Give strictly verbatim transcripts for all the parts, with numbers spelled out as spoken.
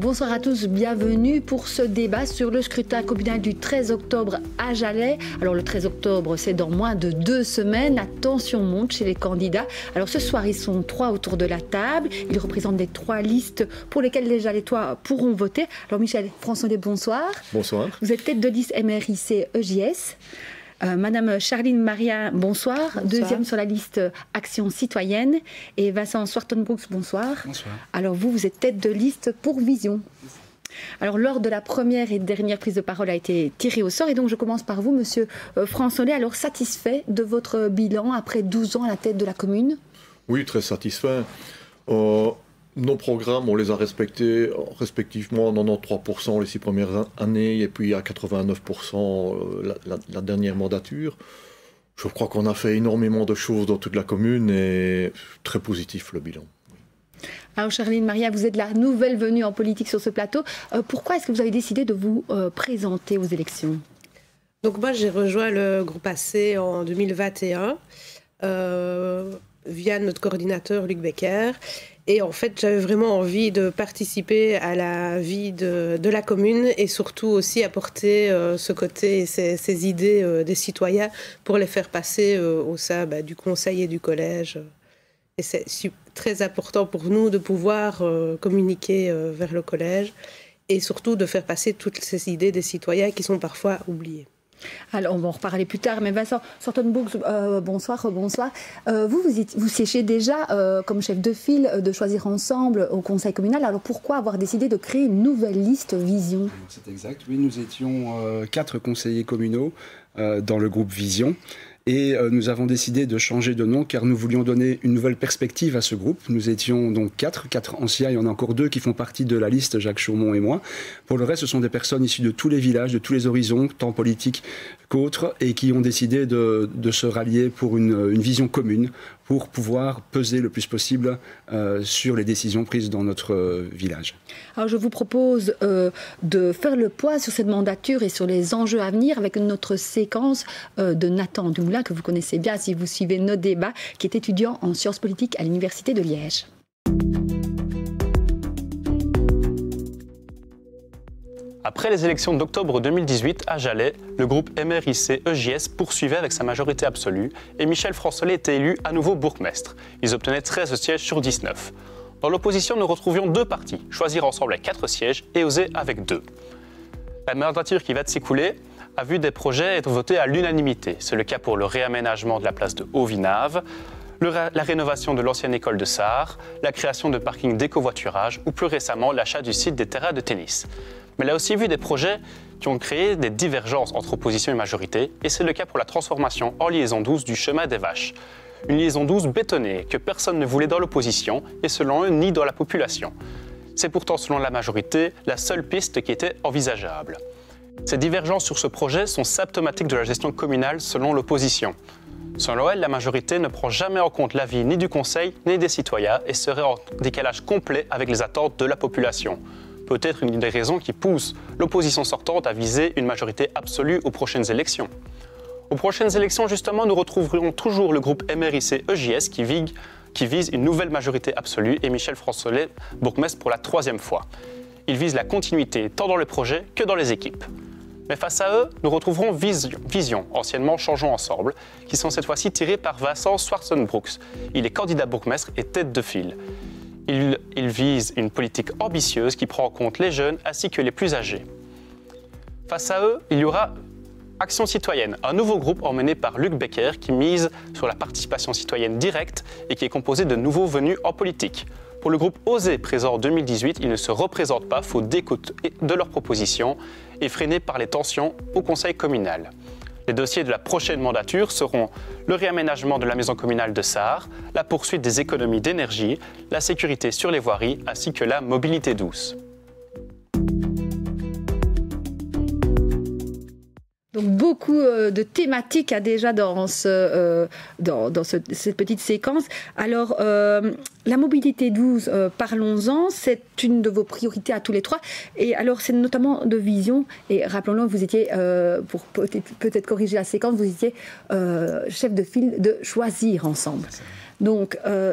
Bonsoir à tous, bienvenue pour ce débat sur le scrutin communal du treize octobre à Jalais. Alors le treize octobre, c'est dans moins de deux semaines, la tension monte chez les candidats. Alors ce soir, ils sont trois autour de la table, ils représentent les trois listes pour lesquelles les Jalettois pourront voter. Alors Michel François, bonsoir. Bonsoir. Vous êtes tête de liste M R I C E J S. Euh, Madame Charline Maria, bonsoir. bonsoir. Deuxième sur la liste Action citoyenne. Et Vincent Swartenbrooks, bonsoir. Bonsoir. Alors vous, vous êtes tête de liste pour Vision. Alors lors de la première et dernière prise de parole a été tirée au sort. Et donc je commence par vous, Monsieur euh, François. Alors satisfait de votre bilan après douze ans à la tête de la commune? Oui, très satisfait. Euh... Nos programmes, on les a respectés respectivement à quatre-vingt-treize pour cent les six premières années et puis à quatre-vingt-neuf pour cent la, la, la dernière mandature. Je crois qu'on a fait énormément de choses dans toute la commune et très positif le bilan. Alors Charline Maria, vous êtes la nouvelle venue en politique sur ce plateau. Euh, pourquoi est-ce que vous avez décidé de vous euh, présenter aux élections? Donc moi j'ai rejoint le groupe A C en deux mille vingt et un euh, via notre coordinateur Luc Becker. Et en fait, j'avais vraiment envie de participer à la vie de, de la commune et surtout aussi apporter euh, ce côté, ces, ces idées euh, des citoyens pour les faire passer euh, au sein bah, du conseil et du collège. Et c'est très important pour nous de pouvoir euh, communiquer euh, vers le collège et surtout de faire passer toutes ces idées des citoyens qui sont parfois oubliées. Alors, on va en reparler plus tard, mais Vincent Swartenbrooks, euh, bonsoir, bonsoir. Euh, vous, vous, vous siégez déjà euh, comme chef de file de Choisir Ensemble au conseil communal. Alors, pourquoi avoir décidé de créer une nouvelle liste Vision? C'est exact, oui, nous étions euh, quatre conseillers communaux euh, dans le groupe Vision. Et euh, nous avons décidé de changer de nom car nous voulions donner une nouvelle perspective à ce groupe. Nous étions donc quatre, quatre anciens, il y en a encore deux qui font partie de la liste, Jacques Chaumont et moi. Pour le reste, ce sont des personnes issues de tous les villages, de tous les horizons, tant politiques qu'autres, et qui ont décidé de, de se rallier pour une, une vision commune, pour pouvoir peser le plus possible euh, sur les décisions prises dans notre euh, village. Alors je vous propose euh, de faire le poids sur cette mandature et sur les enjeux à venir avec notre séquence euh, de Nathan Dumoulin, que vous connaissez bien si vous suivez nos débats, qui est étudiant en sciences politiques à l'Université de Liège. Après les élections d'octobre deux mille dix-huit à Jalais, le groupe M R I C E J S poursuivait avec sa majorité absolue et Michel François était élu à nouveau bourgmestre. Ils obtenaient treize sièges sur dix-neuf. Dans l'opposition, nous retrouvions deux partis, Choisir Ensemble avec quatre sièges et Oser avec deux. La mandature qui va de s'écouler a vu des projets être votés à l'unanimité. C'est le cas pour le réaménagement de la place de Haut-Vinave, la rénovation de l'ancienne école de Sarre, la création de parkings d'écovoiturage ou plus récemment l'achat du site des terrains de tennis. Mais elle a aussi vu des projets qui ont créé des divergences entre opposition et majorité, et c'est le cas pour la transformation en liaison douce du chemin des Vaches. Une liaison douce bétonnée que personne ne voulait dans l'opposition et selon eux ni dans la population. C'est pourtant selon la majorité la seule piste qui était envisageable. Ces divergences sur ce projet sont symptomatiques de la gestion communale selon l'opposition. Selon elle, la majorité ne prend jamais en compte l'avis ni du conseil ni des citoyens et serait en décalage complet avec les attentes de la population. Peut-être une des raisons qui pousse l'opposition sortante à viser une majorité absolue aux prochaines élections. Aux prochaines élections, justement, nous retrouverons toujours le groupe M R I C E J S qui vise, qui vise une nouvelle majorité absolue et Michel François bourgmestre pour la troisième fois. Il vise la continuité tant dans le projet que dans les équipes. Mais face à eux, nous retrouverons Vision, Vision, anciennement Changeons Ensemble, qui sont cette fois-ci tirés par Vincent Swartenbrooks. Il est candidat bourgmestre et tête de file. Il, il vise une politique ambitieuse qui prend en compte les jeunes ainsi que les plus âgés. Face à eux, il y aura Action citoyenne, un nouveau groupe emmené par Luc Becker qui mise sur la participation citoyenne directe et qui est composé de nouveaux venus en politique. Pour le groupe Oser, présent en deux mille dix-huit, il ne se représente pas, faute d'écoute de leurs propositions et freiné par les tensions au conseil communal. Les dossiers de la prochaine mandature seront le réaménagement de la maison communale de Sarre, la poursuite des économies d'énergie, la sécurité sur les voiries ainsi que la mobilité douce. Donc beaucoup euh, de thématiques à déjà dans, ce, euh, dans, dans ce, cette petite séquence. Alors, euh, la mobilité douce, euh, parlons-en, c'est une de vos priorités à tous les trois. Et alors, c'est notamment de Vision. Et rappelons-le, vous étiez, euh, pour peut-être, peut-être corriger la séquence, vous étiez euh, chef de file de Choisir Ensemble. Donc, euh,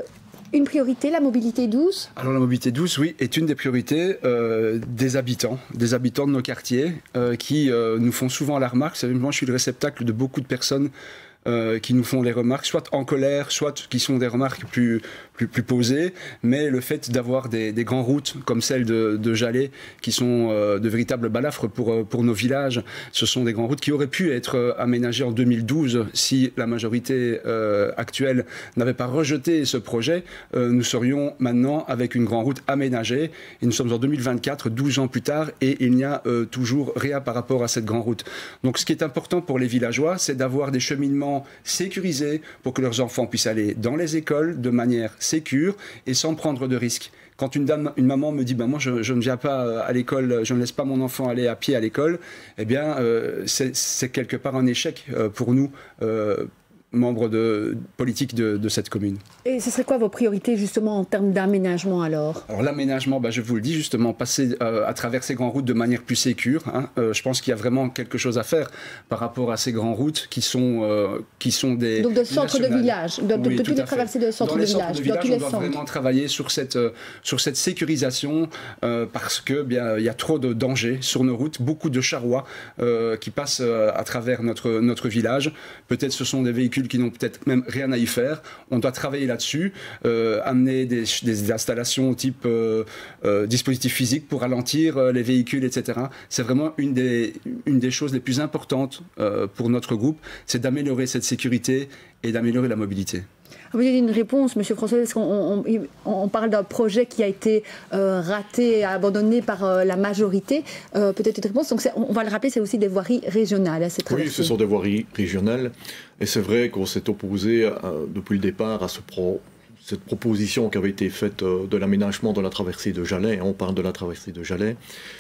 une priorité, la mobilité douce? Alors la mobilité douce, oui, est une des priorités euh, des habitants, des habitants de nos quartiers, euh, qui euh, nous font souvent la remarque. Moi, je suis le réceptacle de beaucoup de personnes Euh, qui nous font les remarques, soit en colère, soit qui sont des remarques plus, plus, plus posées, mais le fait d'avoir des, des grandes routes comme celle de, de Jalais, qui sont euh, de véritables balafres pour, pour nos villages, ce sont des grandes routes qui auraient pu être aménagées en deux mille douze si la majorité euh, actuelle n'avait pas rejeté ce projet. Euh, nous serions maintenant avec une grande route aménagée, et nous sommes en deux mille vingt-quatre, douze ans plus tard, et il n'y a euh, toujours rien par rapport à cette grande route. Donc ce qui est important pour les villageois, c'est d'avoir des cheminements sécurisés pour que leurs enfants puissent aller dans les écoles de manière sécure et sans prendre de risques. Quand une dame, une maman me dit ben moi je, je ne viens pas à l'école, je ne laisse pas mon enfant aller à pied à l'école, eh bien euh, c'est quelque part un échec euh, pour nous. Euh, membres de, politiques de, de cette commune. Et ce serait quoi vos priorités justement en termes d'aménagement alors? Alors l'aménagement, bah, je vous le dis justement, passer euh, à travers ces grandes routes de manière plus sécure. Hein. Euh, je pense qu'il y a vraiment quelque chose à faire par rapport à ces grandes routes qui sont, euh, qui sont des... Donc de centre de village, de, de, oui, de toutes les traversées de centre de village. De village dans tous on les doit centres. vraiment travailler sur cette, euh, sur cette sécurisation euh, parce que bien il y a trop de dangers sur nos routes, beaucoup de charrois euh, qui passent euh, à travers notre, notre village. Peut-être ce sont des véhicules qui n'ont peut-être même rien à y faire. On doit travailler là-dessus, euh, amener des, des installations type euh, euh, dispositifs physiques pour ralentir euh, les véhicules, et cetera. C'est vraiment une des, une des choses les plus importantes euh, pour notre groupe, c'est d'améliorer cette sécurité et d'améliorer la mobilité. Vous avez une réponse, M. François, est-ce qu'on on, on parle d'un projet qui a été euh, raté, abandonné par euh, la majorité, euh, peut-être une réponse. Donc on va le rappeler, c'est aussi des voiries régionales. Hein, oui, ce sont des voiries régionales. Et c'est vrai qu'on s'est opposé euh, depuis le départ à ce pro, cette proposition qui avait été faite euh, de l'aménagement de la traversée de Jalais. On parle de la traversée de Jalais.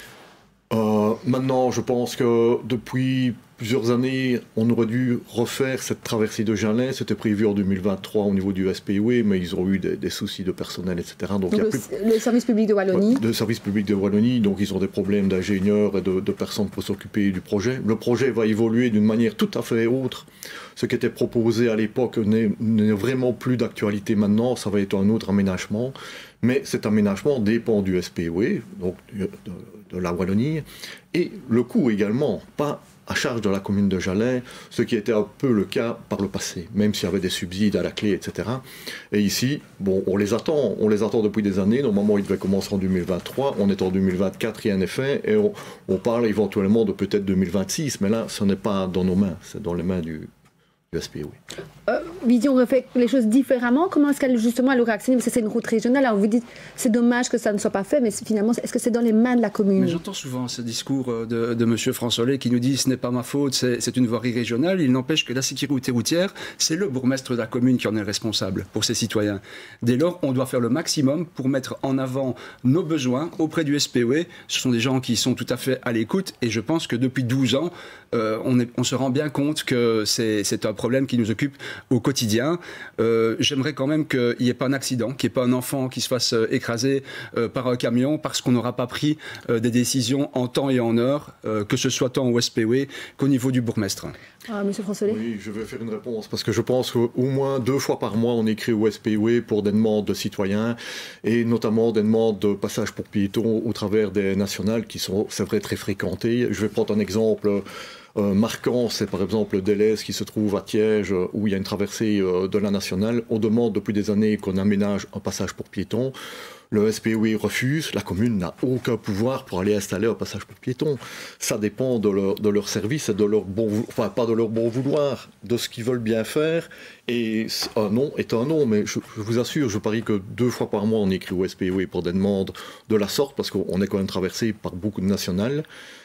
Euh, maintenant, je pense que depuis plusieurs années, on aurait dû refaire cette traversée de Jalais. C'était prévu en deux mille vingt-trois au niveau du S P O E, mais ils ont eu des, des soucis de personnel, et cetera. Donc, donc il y a le, plus... le service public de Wallonie. Le service public de Wallonie, donc ils ont des problèmes d'ingénieurs et de, de personnes pour s'occuper du projet. Le projet va évoluer d'une manière tout à fait autre. Ce qui était proposé à l'époque n'est vraiment plus d'actualité maintenant, ça va être un autre aménagement. Mais cet aménagement dépend du S P O E, donc de, de, de la Wallonie, et le coût également, pas à charge de la commune de Jalais, ce qui était un peu le cas par le passé, même s'il y avait des subsides à la clé, et cetera. Et ici, bon, on les attend, on les attend depuis des années. Normalement, ils devaient commencer en deux mille vingt-trois, on est en deux mille vingt-quatre, rien n'est fait, et on, on parle éventuellement de peut-être deux mille vingt-six, mais là, ce n'est pas dans nos mains, c'est dans les mains du, du S P O E. Euh, Vision aurait fait les choses différemment. Comment est-ce qu'elle justement elle aurait actionné? Parce que c'est une route régionale. Alors vous dites c'est dommage que ça ne soit pas fait, mais finalement est-ce que c'est dans les mains de la commune? Mais j'entends souvent ce discours de, de M. François qui nous dit ce n'est pas ma faute, c'est une voirie régionale. Il n'empêche que la sécurité routière, c'est le bourgmestre de la commune qui en est responsable pour ses citoyens. Dès lors, on doit faire le maximum pour mettre en avant nos besoins auprès du S P O E. Ce sont des gens qui sont tout à fait à l'écoute et je pense que depuis douze ans, euh, on, est, on se rend bien compte que c'est un problème qui nous occupe au quotidien. Euh, J'aimerais quand même qu'il n'y ait pas un accident, qu'il n'y ait pas un enfant qui se fasse euh, écraser euh, par un camion parce qu'on n'aura pas pris euh, des décisions en temps et en heure, euh, que ce soit tant au S P O E qu'au niveau du bourgmestre. Ah, Monsieur François. Oui, je vais faire une réponse parce que je pense qu'au moins deux fois par mois, on écrit au S P O E pour des demandes de citoyens et notamment des demandes de passage pour piétons au travers des nationales qui sont, c'est vrai, très fréquentées. Je vais prendre un exemple Euh, marquant, c'est par exemple Deleuze qui se trouve à Tiège où il y a une traversée euh, de la nationale. On demande depuis des années qu'on aménage un passage pour piétons. Le S P O E refuse, la commune n'a aucun pouvoir pour aller installer un passage pour piétons. Ça dépend de leur, de leur service et de leur bon vouloir, enfin pas de leur bon vouloir, de ce qu'ils veulent bien faire. Et un non est un non, mais je, je vous assure, je parie que deux fois par mois on écrit au S P O E pour des demandes de la sorte parce qu'on est quand même traversé par beaucoup de nationales.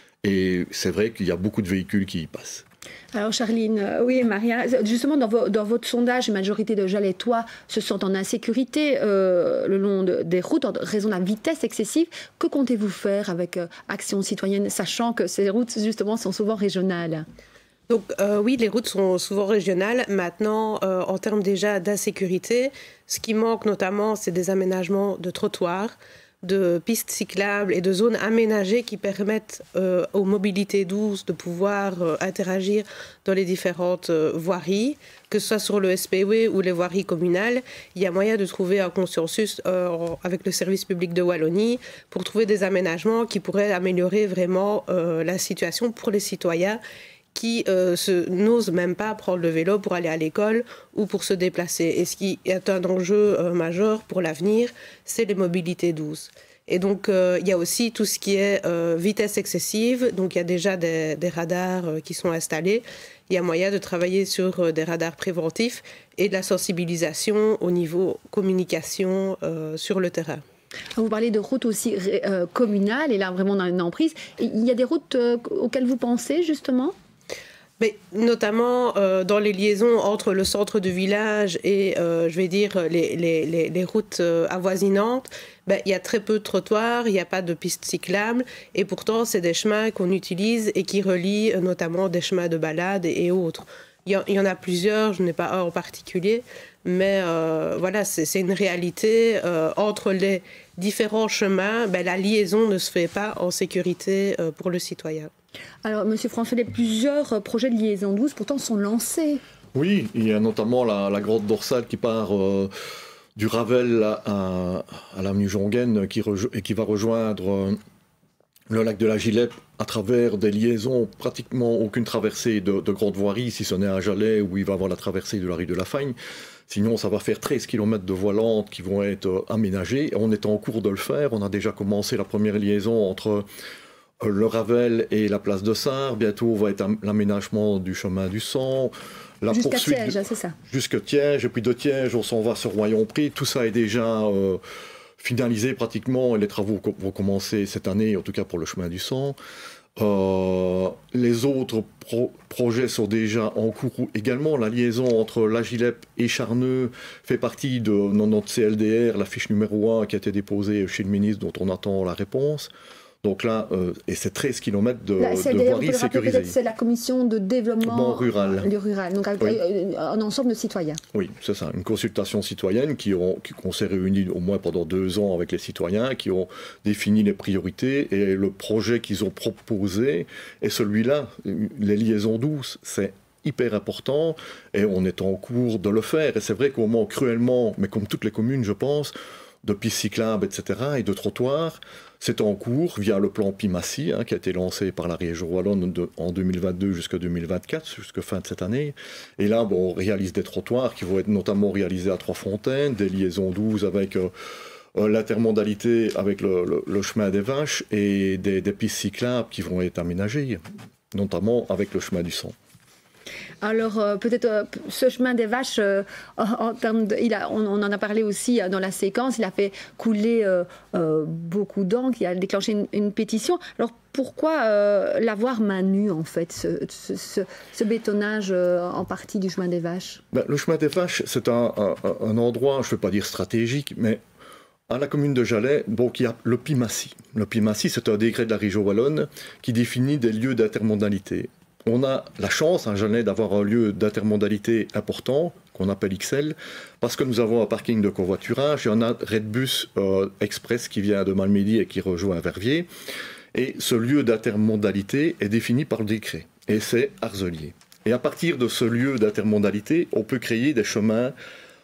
Et c'est vrai qu'il y a beaucoup de véhicules qui y passent. Alors Charline, euh, oui Maria, justement dans, vo dans votre sondage, une majorité de Jalettois se sentent en insécurité euh, le long de, des routes en raison de la vitesse excessive. Que comptez-vous faire avec euh, Action Citoyenne, sachant que ces routes justement sont souvent régionales? Donc euh, oui, les routes sont souvent régionales. Maintenant, euh, en termes déjà d'insécurité, ce qui manque notamment, c'est des aménagements de trottoirs. de pistes cyclables et de zones aménagées qui permettent euh, aux mobilités douces de pouvoir euh, interagir dans les différentes euh, voiries, que ce soit sur le S P W ou les voiries communales. Il y a moyen de trouver un consensus euh, avec le service public de Wallonie pour trouver des aménagements qui pourraient améliorer vraiment euh, la situation pour les citoyens qui euh, se, n'osent même pas prendre le vélo pour aller à l'école ou pour se déplacer. Et ce qui est un enjeu euh, majeur pour l'avenir, c'est les mobilités douces. Et donc, euh, il y a aussi tout ce qui est euh, vitesse excessive. Donc, il y a déjà des, des radars euh, qui sont installés. Il y a moyen de travailler sur euh, des radars préventifs et de la sensibilisation au niveau communication euh, sur le terrain. Vous parlez de routes aussi euh, communales, et là, vraiment dans une emprise. Il y a des routes euh, auxquelles vous pensez, justement ? Mais notamment euh, dans les liaisons entre le centre du village et, euh, je vais dire, les, les, les, les routes euh, avoisinantes, ben, il y a très peu de trottoirs, il n'y a pas de pistes cyclables, et pourtant, c'est des chemins qu'on utilise et qui relient euh, notamment des chemins de balade et, et autres. Il y, en, il y en a plusieurs, je n'ai pas un en particulier, mais euh, voilà, c'est, c'est une réalité. Euh, entre les différents chemins, ben, la liaison ne se fait pas en sécurité euh, pour le citoyen. Alors, Monsieur François, plusieurs projets de liaison douce pourtant sont lancés. Oui, il y a notamment la, la grotte dorsale qui part euh, du Ravel à, à, à l'avenue Jongen qui et qui va rejoindre euh, le lac de la Gilette à travers des liaisons, pratiquement aucune traversée de, de grande voirie, si ce n'est à Jalais où il va y avoir la traversée de la rue de la Fagne. Sinon, ça va faire treize kilomètres de voies lentes qui vont être euh, aménagées. On est en cours de le faire. On a déjà commencé la première liaison entre le Ravel et la place de Sarre. Bientôt va être l'aménagement du chemin du sang. Jusqu'à Tiège, c'est ça. Jusqu'à Tiège, et puis de Tiège, on s'en va sur Royon-Prix. Tout ça est déjà euh, finalisé pratiquement, et les travaux vont commencer cette année, en tout cas pour le chemin du sang. Euh, les autres pro projets sont déjà en cours également. La liaison entre La Gilette et Charneux fait partie de notre C L D R, la fiche numéro un qui a été déposée chez le ministre, dont on attend la réponse. Donc là, euh, et c'est treize kilomètres de, de voiries sécurisées. C'est la commission de développement bon, rural. Le rural, donc oui. Un ensemble de citoyens. Oui, c'est ça, une consultation citoyenne qui ont, qui, qu'on s'est réunis au moins pendant deux ans avec les citoyens, qui ont défini les priorités, et le projet qu'ils ont proposé est celui-là, les liaisons douces. C'est hyper important, et on est en cours de le faire. Et c'est vrai qu'au moment cruellement, mais comme toutes les communes, je pense, de pistes cyclables, et cetera, et de trottoirs, c'est en cours via le plan Pimassi, hein, qui a été lancé par la région wallonne de, en deux mille vingt-deux jusqu'à deux mille vingt-quatre, jusqu'à fin de cette année. Et là, bon, on réalise des trottoirs qui vont être notamment réalisés à Trois-Fontaines, des liaisons douces avec euh, euh, l'intermodalité avec le, le, le chemin des Vaches, et des, des pistes cyclables qui vont être aménagées, notamment avec le chemin du sang. Alors, euh, peut-être euh, ce chemin des vaches, euh, en termes de, il a, on, on en a parlé aussi dans la séquence, il a fait couler euh, euh, beaucoup d'encre, il a déclenché une, une pétition. Alors, pourquoi euh, l'avoir main nue, en fait, ce, ce, ce, ce bétonnage euh, en partie du chemin des vaches? Ben, le chemin des vaches, c'est un, un, un endroit, je ne veux pas dire stratégique, mais à la commune de Jalais, donc il y a le Pimassi. Le Pimassi, c'est un décret de la région wallonne qui définit des lieux d'intermodalité. On a la chance, à Jalais, d'avoir un lieu d'intermodalité important, qu'on appelle X L, parce que nous avons un parking de covoiturage, et on a Redbus euh, Express qui vient de Malmedy et qui rejoint Verviers. Et ce lieu d'intermodalité est défini par le décret, et c'est Arzelier. Et à partir de ce lieu d'intermodalité, on peut créer des chemins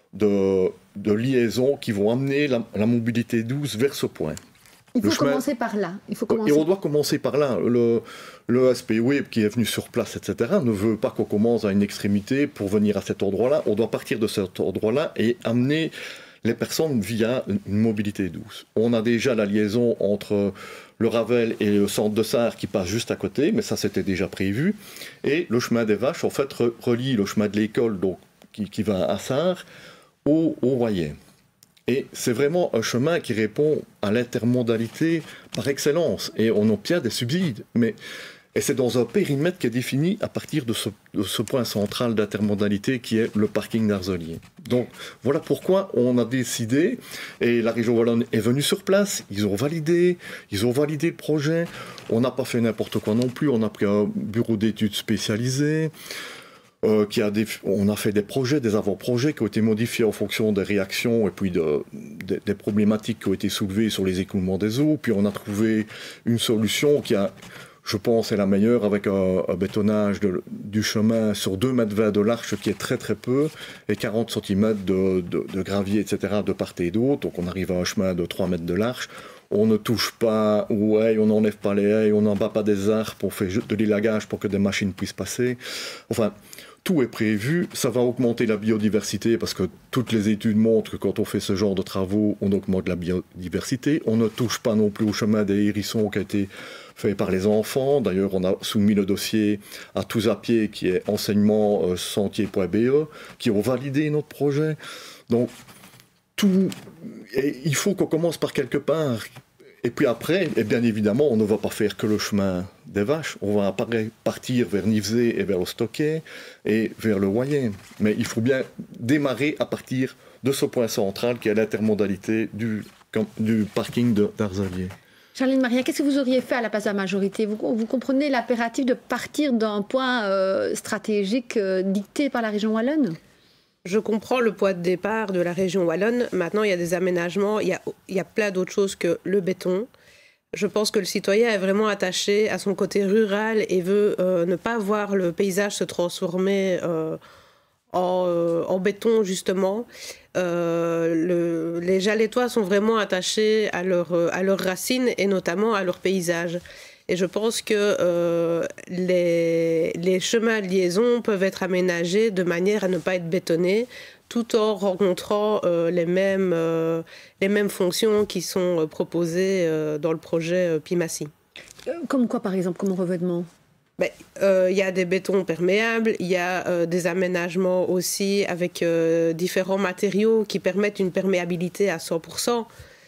de, de liaison qui vont amener la, la mobilité douce vers ce point. Il faut chemin... commencer par là. Il faut commencer... Et on doit commencer par là. Le, le S P W qui est venu sur place, et cetera, ne veut pas qu'on commence à une extrémité pour venir à cet endroit-là. On doit partir de cet endroit-là et amener les personnes via une mobilité douce. On a déjà la liaison entre le Ravel et le centre de Sarre qui passe juste à côté, mais ça c'était déjà prévu. Et le chemin des Vaches, en fait, relie le chemin de l'école donc, qui, qui va à Sarre au, au Royer. Et c'est vraiment un chemin qui répond à l'intermodalité par excellence. Et on obtient des subsides. Mais, et c'est dans un périmètre qui est défini à partir de ce, de ce point central d'intermodalité qui est le parking d'Arzelier. Donc voilà pourquoi on a décidé, et la région wallonne est venue sur place, ils ont validé, ils ont validé le projet. On n'a pas fait n'importe quoi non plus, on a pris un bureau d'études spécialisé. Euh, qui a des, on a fait des projets, des avant-projets qui ont été modifiés en fonction des réactions et puis de, de, des problématiques qui ont été soulevées sur les écoulements des eaux. Puis on a trouvé une solution qui a, je pense, est la meilleure avec un, un bétonnage de, du chemin sur deux mètres vingt de l'arche qui est très très peu et quarante centimètres de, de, de gravier, et cetera de part et d'autre. Donc on arrive à un chemin de trois mètres de l'arche. On ne touche pas aux haies, on n'enlève pas les haies, on n'embat pas des arbres, on fait de l'élagage pour que des machines puissent passer. Enfin, tout est prévu, ça va augmenter la biodiversité parce que toutes les études montrent que quand on fait ce genre de travaux, on augmente la biodiversité. On ne touche pas non plus au chemin des hérissons qui a été fait par les enfants. D'ailleurs, on a soumis le dossier à Tous à Pied, qui est enseignement euh, sentier point b e, qui ont validé notre projet. Donc, tout, et il faut qu'on commence par quelque part. Et puis après, et bien évidemment, on ne va pas faire que le chemin des vaches. On va partir vers Nivesé et vers le Stockey et vers le Wayé. Mais il faut bien démarrer à partir de ce point central qui est l'intermodalité du, du parking d'Arzalier. Charlène Maria, qu'est-ce que vous auriez fait à la place de la majorité? vous, vous comprenez l'impératif de partir d'un point euh, stratégique euh, dicté par la région wallonne? Je comprends le point de départ de la région wallonne. Maintenant, il y a des aménagements, il y a, il y a plein d'autres choses que le béton. Je pense que le citoyen est vraiment attaché à son côté rural et veut euh, ne pas voir le paysage se transformer euh, en, euh, en béton, justement. Euh, le, les Jalettois sont vraiment attachés à, leur, à leurs racines et notamment à leur paysage. Et je pense que euh, les, les chemins de liaison peuvent être aménagés de manière à ne pas être bétonnés, tout en rencontrant euh, les, mêmes, euh, les mêmes fonctions qui sont proposées euh, dans le projet euh, Pimassi. Comme quoi, par exemple, comme revêtement? Ben, euh, y a des bétons perméables, il y a euh, des aménagements aussi avec euh, différents matériaux qui permettent une perméabilité à cent pour cent.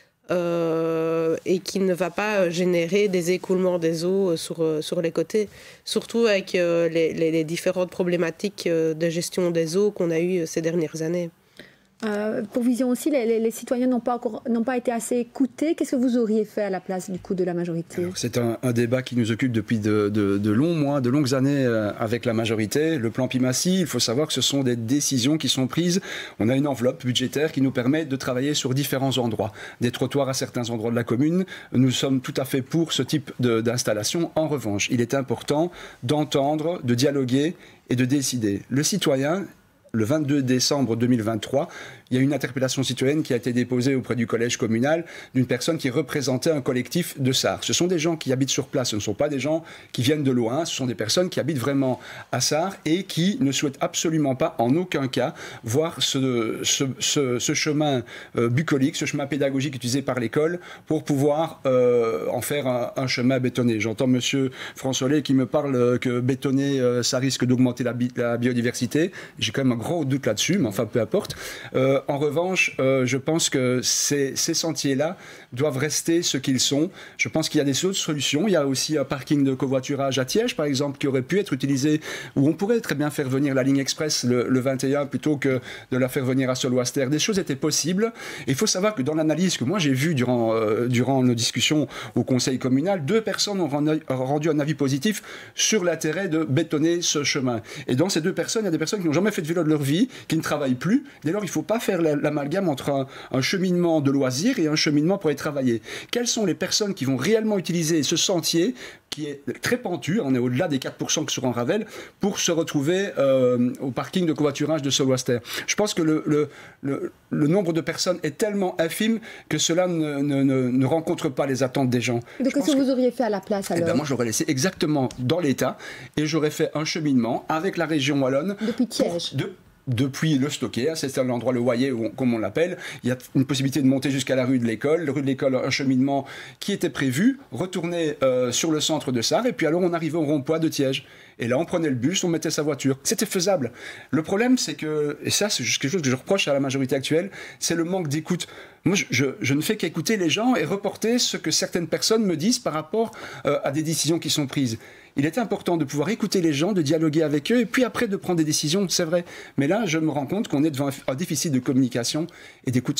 Euh, et qui ne va pas générer des écoulements des eaux sur, sur les côtés. Surtout avec euh, les, les, les différentes problématiques de gestion des eaux qu'on a eues ces dernières années. Euh, pour Vision aussi, les, les, les citoyens n'ont pas, encore, n'ont pas été assez écoutés. Qu'est-ce que vous auriez fait à la place du coup de la majorité? Alors, c'est un, un débat qui nous occupe depuis de, de, de longs mois, de longues années euh, avec la majorité. Le plan Pimassi, il faut savoir que ce sont des décisions qui sont prises. On a une enveloppe budgétaire qui nous permet de travailler sur différents endroits. Des trottoirs à certains endroits de la commune. Nous sommes tout à fait pour ce type de, d'installation. En revanche, il est important d'entendre, de dialoguer et de décider. Le citoyen, le vingt-deux décembre deux mille vingt-trois, il y a une interpellation citoyenne qui a été déposée auprès du collège communal d'une personne qui représentait un collectif de Sarre. Ce sont des gens qui habitent sur place, ce ne sont pas des gens qui viennent de loin, ce sont des personnes qui habitent vraiment à Sarre et qui ne souhaitent absolument pas, en aucun cas, voir ce, ce, ce, ce chemin euh, bucolique, ce chemin pédagogique utilisé par l'école pour pouvoir euh, en faire un, un chemin bétonné. J'entends M. François qui me parle que bétonner, euh, ça risque d'augmenter la, bi la biodiversité. J'ai quand même un gros doute là-dessus, mais enfin, peu importe. Euh, En revanche, euh, je pense que ces, ces sentiers-là doivent rester ce qu'ils sont. Je pense qu'il y a des autres solutions. Il y a aussi un parking de covoiturage à Tiège, par exemple, qui aurait pu être utilisé, où on pourrait très bien faire venir la ligne express le, le vingt et un plutôt que de la faire venir à Solwaster. Des choses étaient possibles. Et il faut savoir que dans l'analyse que moi j'ai vue durant, euh, durant nos discussions au conseil communal, deux personnes ont rendu un avis positif sur l'intérêt de bétonner ce chemin. Et dans ces deux personnes, il y a des personnes qui n'ont jamais fait de vélo de leur vie, qui ne travaillent plus. Dès lors, il ne faut pas faire l'amalgame entre un, un cheminement de loisirs et un cheminement pour aller travailler. Quelles sont les personnes qui vont réellement utiliser ce sentier qui est très pentu, on est au-delà des quatre pour cent que sur un Ravel, pour se retrouver euh, au parking de covoiturage de Solwaster. Je pense que le, le, le, le nombre de personnes est tellement infime que cela ne, ne, ne, ne rencontre pas les attentes des gens. Donc qu'est-ce que vous auriez fait à la place alors? Eh ben, moi j'aurais laissé exactement dans l'état et j'aurais fait un cheminement avec la région wallonne. Depuis Tiège? De, Depuis le Stockey, c'est l'endroit, le Wayé, comme on l'appelle, il y a une possibilité de monter jusqu'à la rue de l'école. La rue de l'école, un cheminement qui était prévu, retourner euh, sur le centre de Sarre, et puis alors on arrivait au rond-point de Tiège. Et là, on prenait le bus, on mettait sa voiture. C'était faisable. Le problème, c'est que, et ça, c'est quelque chose que je reproche à la majorité actuelle, c'est le manque d'écoute. Moi, je, je, je ne fais qu'écouter les gens et reporter ce que certaines personnes me disent par rapport euh, à des décisions qui sont prises. Il est important de pouvoir écouter les gens, de dialoguer avec eux, et puis après de prendre des décisions, c'est vrai. Mais là, je me rends compte qu'on est devant un déficit de communication et d'écoute.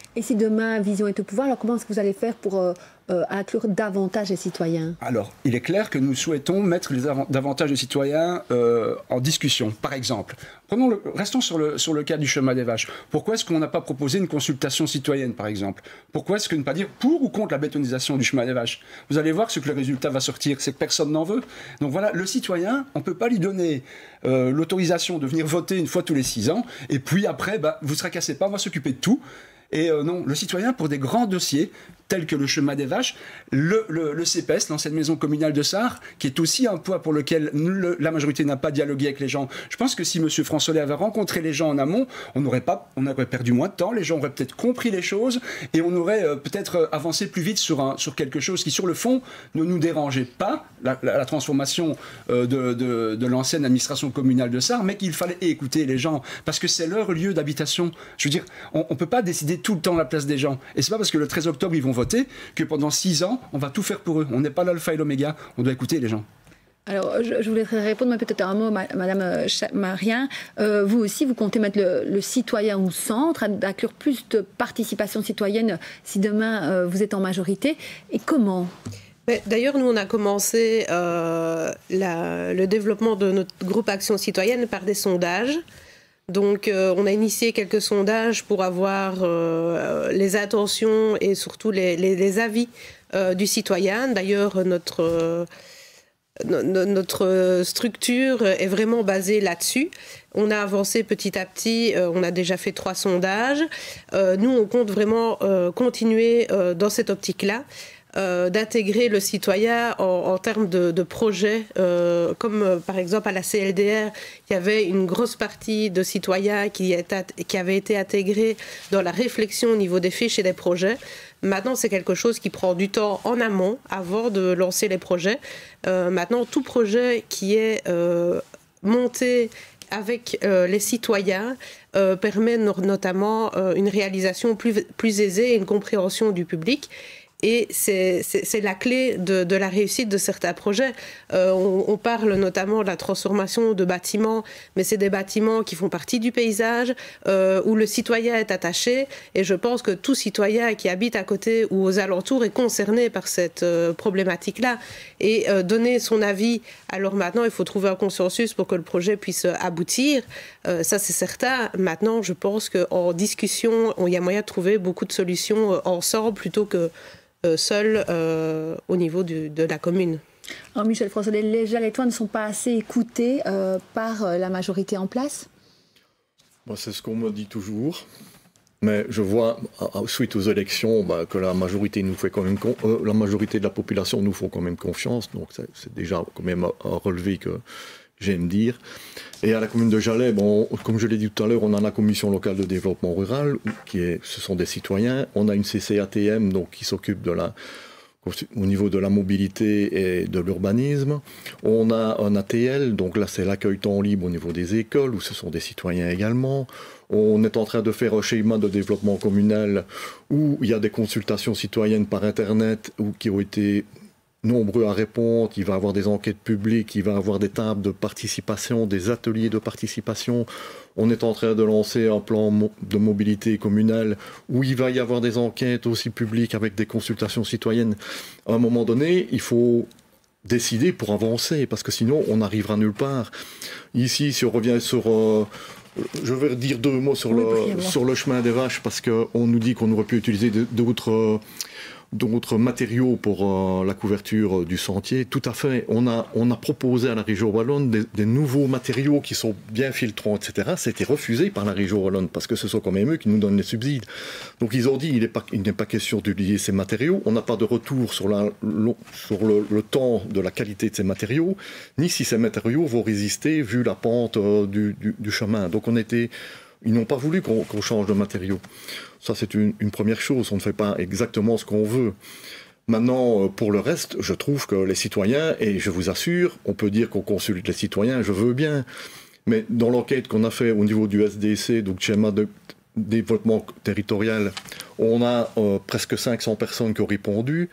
Et si demain Vision est au pouvoir, alors comment est-ce que vous allez faire pour euh, euh, inclure davantage les citoyens? Alors, il est clair que nous souhaitons mettre les davantage de citoyens euh, en discussion. Par exemple, prenons le, restons sur le, sur le cas du chemin des vaches. Pourquoi est-ce qu'on n'a pas proposé une consultation citoyenne, par exemple? Pourquoi est-ce que ne pas dire pour ou contre la bétonisation du chemin des vaches? Vous allez voir ce que le résultat va sortir, c'est que personne n'en veut. Donc voilà, le citoyen, on ne peut pas lui donner euh, l'autorisation de venir voter une fois tous les six ans, et puis après, bah, vous ne tracassez pas, on va s'occuper de tout. Et euh, non, le citoyen, pour des grands dossiers, tels que le chemin des vaches, le, le, le C P S, l'ancienne maison communale de Sarre, qui est aussi un poids pour lequel le, la majorité n'a pas dialogué avec les gens. Je pense que si M. François avait rencontré les gens en amont, on n'aurait pas, on aurait perdu moins de temps, les gens auraient peut-être compris les choses, et on aurait euh, peut-être avancé plus vite sur, un, sur quelque chose qui, sur le fond, ne nous dérangeait pas, la, la, la transformation euh, de, de, de l'ancienne administration communale de Sarre, mais qu'il fallait écouter les gens, parce que c'est leur lieu d'habitation. Je veux dire, on ne peut pas décider tout le temps la place des gens. Et c'est pas parce que le treize octobre, ils vont voter que pendant six ans, on va tout faire pour eux. On n'est pas l'alpha et l'oméga, on doit écouter les gens. Alors, je, je voulais répondre, mais peut-être un mot, Madame Marien. Euh, vous aussi, vous comptez mettre le, le citoyen au centre, d'inclure plus de participation citoyenne si demain euh, vous êtes en majorité. Et comment ? D'ailleurs, nous, on a commencé euh, la, le développement de notre groupe Action Citoyenne par des sondages. Donc, euh, on a initié quelques sondages pour avoir euh, les intentions et surtout les, les, les avis euh, du citoyen. D'ailleurs, notre, euh, no, notre structure est vraiment basée là-dessus. On a avancé petit à petit, euh, on a déjà fait trois sondages. Euh, nous, on compte vraiment euh, continuer euh, dans cette optique-là. Euh, d'intégrer le citoyen en, en termes de, de projets, euh, comme euh, par exemple à la C L D R, il y avait une grosse partie de citoyens qui, est, qui avait été intégrée dans la réflexion au niveau des fiches et des projets. Maintenant, c'est quelque chose qui prend du temps en amont avant de lancer les projets. Euh, maintenant, tout projet qui est euh, monté avec euh, les citoyens euh, permet no- notamment euh, une réalisation plus, plus aisée et une compréhension du public. Et c'est, c'est, c'est la clé de, de la réussite de certains projets. Euh, on, on parle notamment de la transformation de bâtiments, mais c'est des bâtiments qui font partie du paysage, euh, où le citoyen est attaché. Et je pense que tout citoyen qui habite à côté ou aux alentours est concerné par cette euh, problématique-là. Et euh, donner son avis, alors maintenant, il faut trouver un consensus pour que le projet puisse aboutir. Euh, ça, c'est certain. Maintenant, je pense qu'en discussion, il y a moyen de trouver beaucoup de solutions euh, ensemble plutôt que Euh, seul euh, au niveau du, de la commune. Alors Michel François, les Jalettois ne sont pas assez écoutés euh, par euh, la majorité en place? Moi, c'est ce qu'on me dit toujours. Mais je vois, suite aux élections, bah, que la majorité, nous fait quand même con- euh, la majorité de la population nous font quand même confiance. Donc c'est, c'est déjà quand même un relevé que j'aime dire. Et à la commune de Jalais, bon, comme je l'ai dit tout à l'heure, on a la commission locale de développement rural, qui est, ce sont des citoyens. On a une C C A T M, donc, qui s'occupe de la, au niveau de la mobilité et de l'urbanisme. On a un A T L, donc là c'est l'accueil temps libre au niveau des écoles, où ce sont des citoyens également. On est en train de faire un schéma de développement communal où il y a des consultations citoyennes par Internet ou qui ont été nombreux à répondre, il va y avoir des enquêtes publiques, il va y avoir des tables de participation, des ateliers de participation. On est en train de lancer un plan de mobilité communale où il va y avoir des enquêtes aussi publiques avec des consultations citoyennes. À un moment donné, il faut décider pour avancer, parce que sinon on n'arrivera nulle part. Ici, si on revient sur... Euh, je vais dire deux mots sur, oui, le, sur le chemin des vaches, parce qu'on nous dit qu'on aurait pu utiliser d'autres... Euh, d'autres matériaux pour euh, la couverture euh, du sentier. Tout à fait. On a, on a proposé à la région wallonne des, des nouveaux matériaux qui sont bien filtrants, et cetera. Ça a été refusé par la région wallonne parce que ce sont quand même eux qui nous donnent les subsides. Donc ils ont dit il n'est pas, il n'est pas question d'utiliser ces matériaux. On n'a pas de retour sur, la, le, sur le, le temps de la qualité de ces matériaux, ni si ces matériaux vont résister vu la pente euh, du, du, du chemin. Donc on était... Ils n'ont pas voulu qu'on, qu'on change de matériaux. Ça, c'est une, une première chose. On ne fait pas exactement ce qu'on veut. Maintenant, pour le reste, je trouve que les citoyens, et je vous assure, on peut dire qu'on consulte les citoyens, je veux bien. Mais dans l'enquête qu'on a fait au niveau du S D C, donc schéma de développement territorial, on a euh, presque cinq cents personnes qui ont répondu.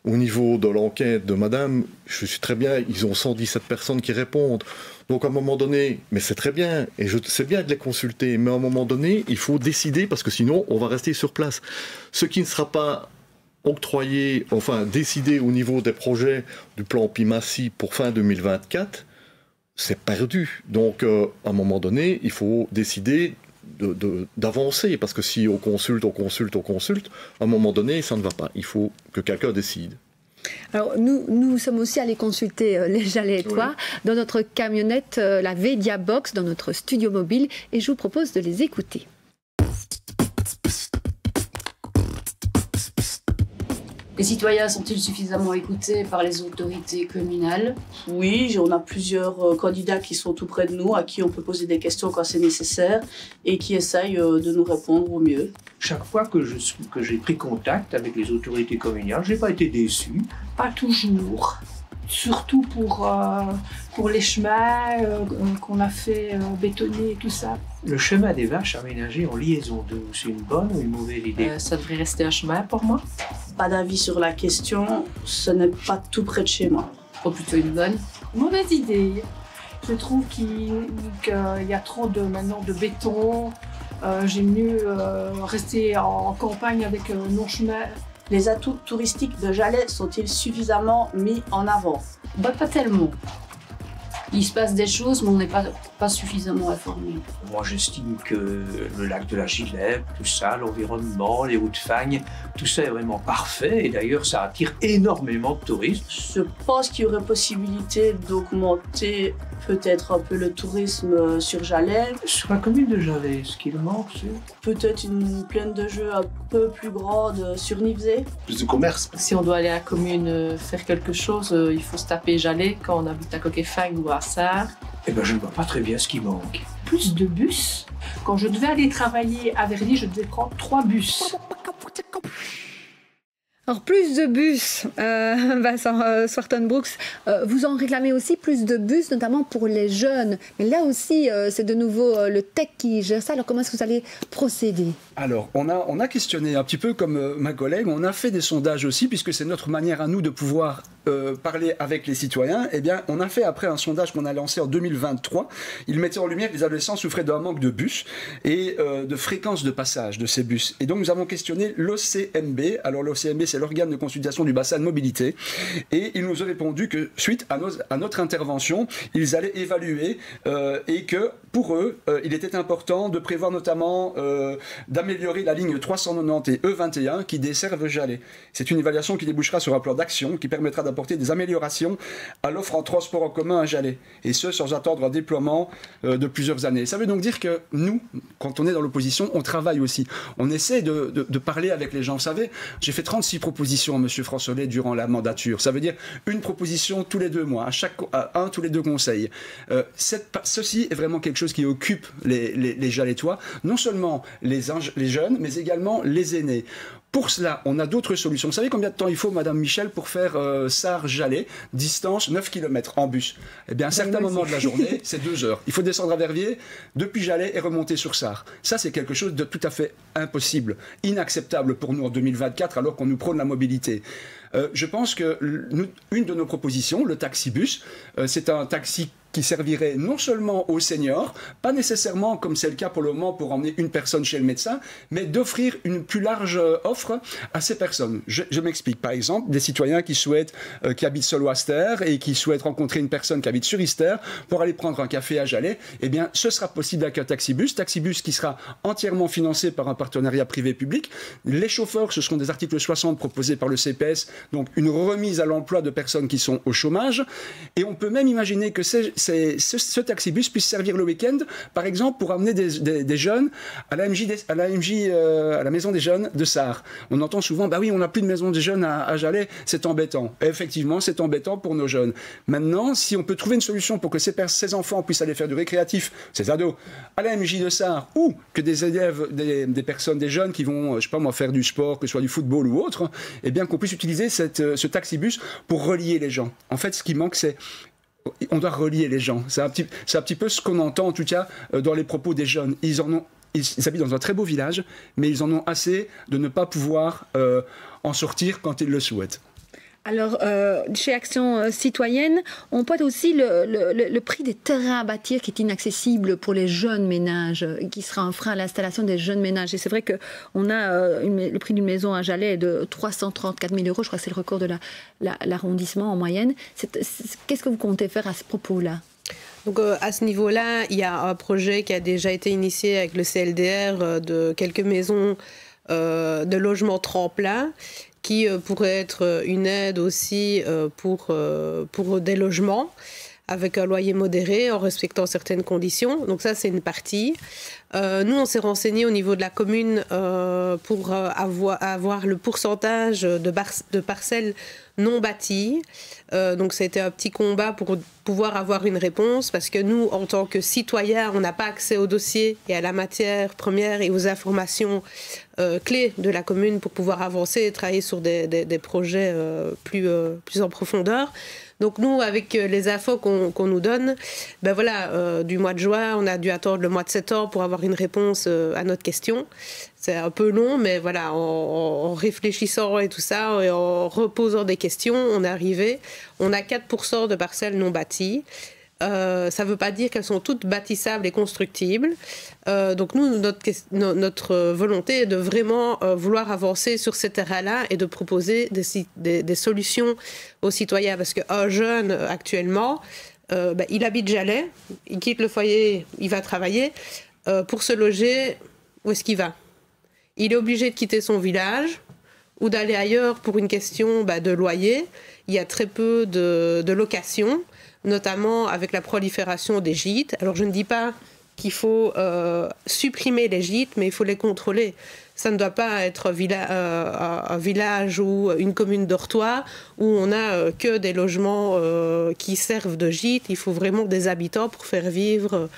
Au niveau de l'enquête de madame, je suis très bien, ils ont cent dix-sept personnes qui répondent. Donc à un moment donné, mais c'est très bien, et je c'est bien de les consulter, mais à un moment donné, il faut décider, parce que sinon, on va rester sur place. Ce qui ne sera pas octroyé, enfin décidé au niveau des projets du plan Pimassi pour fin deux mille vingt-quatre, c'est perdu. Donc euh, à un moment donné, il faut décider de, de, d'avancer, parce que si on consulte, on consulte, on consulte, à un moment donné, ça ne va pas. Il faut que quelqu'un décide. Alors nous, nous sommes aussi allés consulter euh, les Jalettois oui. dans notre camionnette, euh, la Vedia Box, dans notre studio mobile, et je vous propose de les écouter. Les citoyens sont-ils suffisamment écoutés par les autorités communales? Oui, on a plusieurs candidats qui sont tout près de nous, à qui on peut poser des questions quand c'est nécessaire et qui essayent de nous répondre au mieux. Chaque fois que, je, que j'ai pris contact avec les autorités communales, je n'ai pas été déçu. Pas toujours. Surtout pour, euh, pour les chemins euh, qu'on a fait euh, bétonner et tout ça. Le chemin des vaches aménagé en liaison d'eau, c'est une bonne ou une mauvaise idée? euh, Ça devrait rester un chemin pour moi. Pas d'avis sur la question, ce n'est pas tout près de chez moi. Ou plutôt une bonne. Mauvaise idée. Je trouve qu'il y a trop de, maintenant de béton. Euh, J'aime mieux euh, rester en campagne avec euh, nos chemins. Les atouts touristiques de Jalais sont-ils suffisamment mis en avant? Bah, pas tellement. Il se passe des choses, mais on n'est pas, pas suffisamment informé. Moi, j'estime que le lac de la Gilette, tout ça, l'environnement, les hauts de Fagne, tout ça est vraiment parfait. Et d'ailleurs, ça attire énormément de touristes. Je pense qu'il y aurait possibilité d'augmenter peut-être un peu le tourisme sur Jalais. Sur la commune de Jalais, ce qu'il manque, c'est... Peut-être une plaine de jeux un peu plus grande sur Nivesay. Plus de commerce. Si on doit aller à la commune faire quelque chose, il faut se taper Jalais quand on habite à Coquet-Fagne ou à Sarre. Eh ben, je ne vois pas très bien ce qui manque. Plus de bus. Quand je devais aller travailler à Verly, je devais prendre trois bus. Alors plus de bus, euh, Vincent euh, Swarton-Brooks, euh, vous en réclamez aussi plus de bus, notamment pour les jeunes. Mais là aussi, euh, c'est de nouveau euh, le T E C qui gère ça. Alors comment est-ce que vous allez procéder? Alors, on a, on a questionné un petit peu comme euh, ma collègue, on a fait des sondages aussi, puisque c'est notre manière à nous de pouvoir euh, parler avec les citoyens. Eh bien, on a fait après un sondage qu'on a lancé en deux mille vingt-trois. Il mettait en lumière que les adolescents souffraient d'un manque de bus et euh, de fréquence de passage de ces bus. Et donc, nous avons questionné l'O C M B. Alors, l'O C M B, c'est l'organe de consultation du bassin de mobilité. Et ils nous ont répondu que, suite à, nos, à notre intervention, ils allaient évaluer euh, et que, pour eux, euh, il était important de prévoir notamment euh, d'améliorer la ligne trois cent quatre-vingt-dix et E vingt et un qui desservent Jalais. C'est une évaluation qui débouchera sur un plan d'action qui permettra d'apporter des améliorations à l'offre en transport en commun à Jalais. Et ce, sans attendre un déploiement euh, de plusieurs années. Ça veut donc dire que nous, quand on est dans l'opposition, on travaille aussi. On essaie de, de, de parler avec les gens. Vous savez, j'ai fait trente-six propositions à M. François durant la mandature. Ça veut dire une proposition tous les deux mois, à chaque, à un tous les deux conseils. Euh, cette, ceci est vraiment quelque chose qui occupe les, les, les Jalettois, non seulement les, les jeunes, mais également les aînés. Pour cela, on a d'autres solutions. Vous savez combien de temps il faut, Madame Michel, pour faire euh, Sarre-Jalais, distance neuf kilomètres en bus? Eh bien, à un certain moment de la journée, c'est deux heures. Il faut descendre à Verviers, depuis Jalais et remonter sur Sarre. Ça, c'est quelque chose de tout à fait impossible, inacceptable pour nous en deux mille vingt-quatre, alors qu'on nous prône la mobilité. Euh, je pense que nous, une de nos propositions, le taxibus, euh, c'est un taxi qui servirait non seulement aux seniors, pas nécessairement comme c'est le cas pour le moment pour emmener une personne chez le médecin, mais d'offrir une plus large offre à ces personnes. Je, je m'explique. Par exemple, des citoyens qui souhaitent, euh, qui habitent seul au Aster et qui souhaitent rencontrer une personne qui habite sur Ister pour aller prendre un café à Jalais, eh bien, ce sera possible avec un taxibus. Taxibus qui sera entièrement financé par un partenariat privé-public. Les chauffeurs, ce seront des articles soixante proposés par le C P S, donc une remise à l'emploi de personnes qui sont au chômage. Et on peut même imaginer que ces Ce, ce taxibus puisse servir le week-end, par exemple, pour amener des, des, des jeunes à la M J, à la, M J euh, à la maison des jeunes de Sarre. On entend souvent, bah oui, on n'a plus de maison des jeunes à, à Jalais, c'est embêtant. Et effectivement, c'est embêtant pour nos jeunes. Maintenant, si on peut trouver une solution pour que ces, ces enfants puissent aller faire du récréatif, ces ados, à la M J de Sarre, ou que des élèves, des, des personnes, des jeunes qui vont, je sais pas moi, faire du sport, que ce soit du football ou autre, eh bien qu'on puisse utiliser cette, ce taxibus pour relier les gens. En fait, ce qui manque, c'est on doit relier les gens. C'est un petit, c'est un petit peu ce qu'on entend, en tout cas, dans les propos des jeunes. Ils, en ont, ils, ils habitent dans un très beau village, mais ils en ont assez de ne pas pouvoir euh, en sortir quand ils le souhaitent. Alors, euh, chez Action Citoyenne, on pointe aussi le, le, le prix des terrains à bâtir qui est inaccessible pour les jeunes ménages, qui sera un frein à l'installation des jeunes ménages. Et c'est vrai qu'on a euh, une, le prix d'une maison à Jalais de trois cent trente-quatre mille euros, je crois que c'est le record de la, la, l'arrondissement en moyenne. C'est, c'est, qu'est-ce que vous comptez faire à ce propos-là ? Donc euh, à ce niveau-là, il y a un projet qui a déjà été initié avec le C L D R euh, de quelques maisons euh, de logement tremplin, qui euh, pourrait être une aide aussi euh, pour, euh, pour des logements avec un loyer modéré en respectant certaines conditions. Donc ça, c'est une partie. Euh, nous, on s'est renseigné au niveau de la commune euh, pour euh, avoir, avoir le pourcentage de, bar- de parcelles non bâties. Euh, donc ça a été un petit combat pour pouvoir avoir une réponse, parce que nous, en tant que citoyens, on n'a pas accès au dossier et à la matière première et aux informations euh, clés de la commune pour pouvoir avancer et travailler sur des, des, des projets euh, plus, euh, plus en profondeur. Donc nous, avec les infos qu'on, qu'on nous donne, ben voilà, euh, du mois de juin, on a dû attendre le mois de septembre pour avoir une réponse euh, à notre question. C'est un peu long, mais voilà, en, en réfléchissant et tout ça, et en reposant des questions, on est arrivé. On a quatre pour cent de parcelles non bâties. Euh, ça ne veut pas dire qu'elles sont toutes bâtissables et constructibles. Euh, donc nous, notre, notre volonté est de vraiment euh, vouloir avancer sur ces terrains-là et de proposer des, des, des solutions aux citoyens. Parce qu'un jeune, actuellement, euh, ben, il habite Jalais, il quitte le foyer, il va travailler. Euh, pour se loger, où est-ce qu'il va ? Il est obligé de quitter son village ou d'aller ailleurs pour une question ben, de loyer. Il y a très peu de, de locations, notamment avec la prolifération des gîtes. Alors je ne dis pas qu'il faut euh, supprimer les gîtes, mais il faut les contrôler. Ça ne doit pas être un, villa- euh, un village ou une commune dortoir où on n'a euh, que des logements euh, qui servent de gîtes. Il faut vraiment des habitants pour faire vivre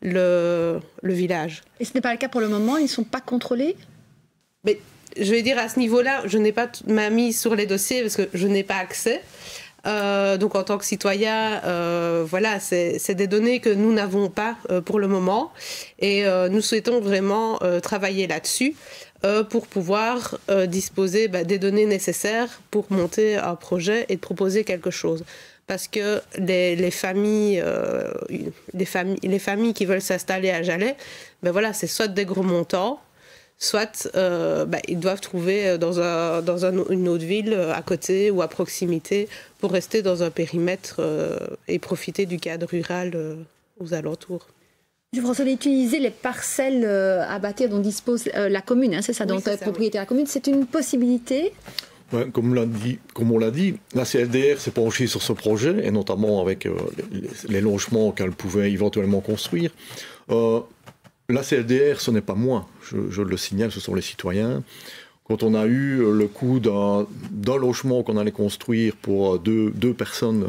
le, le village. Et ce n'est pas le cas pour le moment, ils ne sont pas contrôlés ? Mais je vais dire, à ce niveau-là, je n'ai pas ma mise sur les dossiers parce que je n'ai pas accès. Euh, donc en tant que citoyen, euh, voilà, c'est, c'est des données que nous n'avons pas euh, pour le moment, et euh, nous souhaitons vraiment euh, travailler là-dessus euh, pour pouvoir euh, disposer bah, des données nécessaires pour monter un projet et de proposer quelque chose. Parce que les, les, familles, euh, les, familles, les familles qui veulent s'installer à Jalais, ben voilà, c'est soit des gros montants, soit euh, bah, ils doivent trouver dans, un, dans un, une autre ville à côté ou à proximité pour rester dans un périmètre euh, et profiter du cadre rural euh, aux alentours. Je François, utiliser les parcelles euh, à bâtir dont dispose euh, la commune, hein, c'est ça, oui, dont c'est est ça, propriété oui. la commune, c'est une possibilité. Ouais, comme, l'a dit, comme on l'a dit, la C L D R s'est penchée sur ce projet, et notamment avec euh, les, les logements qu'elle pouvait éventuellement construire. Euh, La C L D R, ce n'est pas moi, je, je le signale, ce sont les citoyens. Quand on a eu le coût d'un, d'un logement qu'on allait construire pour deux, deux personnes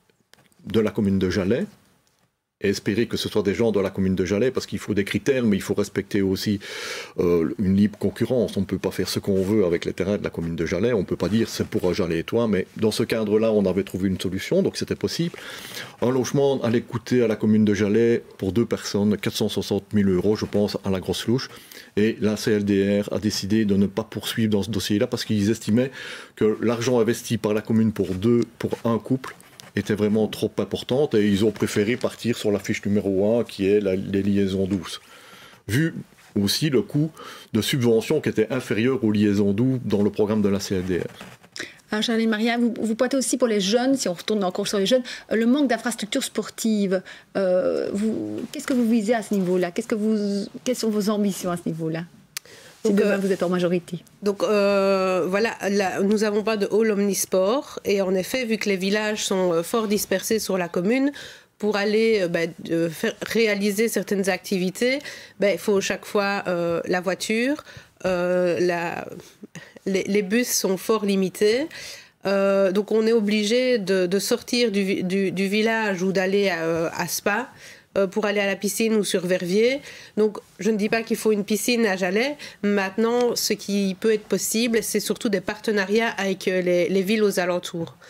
de la commune de Jalais, et espérer que ce soit des gens de la commune de Jalais, parce qu'il faut des critères, mais il faut respecter aussi euh, une libre concurrence. On ne peut pas faire ce qu'on veut avec les terrains de la commune de Jalais, on ne peut pas dire c'est pour Jalais et toi, mais dans ce cadre-là, on avait trouvé une solution, donc c'était possible. Un logement allait coûter à la commune de Jalais, pour deux personnes, quatre cent soixante mille euros, je pense, à la grosse louche. Et la C L D R a décidé de ne pas poursuivre dans ce dossier-là, parce qu'ils estimaient que l'argent investi par la commune pour deux, pour un couple, était vraiment trop importante, et ils ont préféré partir sur la fiche numéro un, qui est la, les liaisons douces. Vu aussi le coût de subvention qui était inférieur aux liaisons douces dans le programme de la C L D R. Alors, Charline Maria, vous, vous pointez aussi pour les jeunes, si on retourne encore sur les jeunes, le manque d'infrastructures sportives. Euh, vous, qu'est-ce que vous visez à ce niveau-là ? Qu'est-ce que vous, quelles sont vos ambitions à ce niveau-là ? Si Donc, demain euh, vous êtes en majorité. Donc euh, voilà, là, nous n'avons pas de hall omnisport, et en effet, vu que les villages sont euh, fort dispersés sur la commune, pour aller euh, bah, de faire, réaliser certaines activités, bah, il faut chaque fois euh, la voiture, euh, la, les, les bus sont fort limités. Euh, donc on est obligé de, de sortir du, du, du village ou d'aller à, à Spa pour aller à la piscine ou sur Verviers. Donc, je ne dis pas qu'il faut une piscine à Jalais. Maintenant, ce qui peut être possible, c'est surtout des partenariats avec les, les villes aux alentours.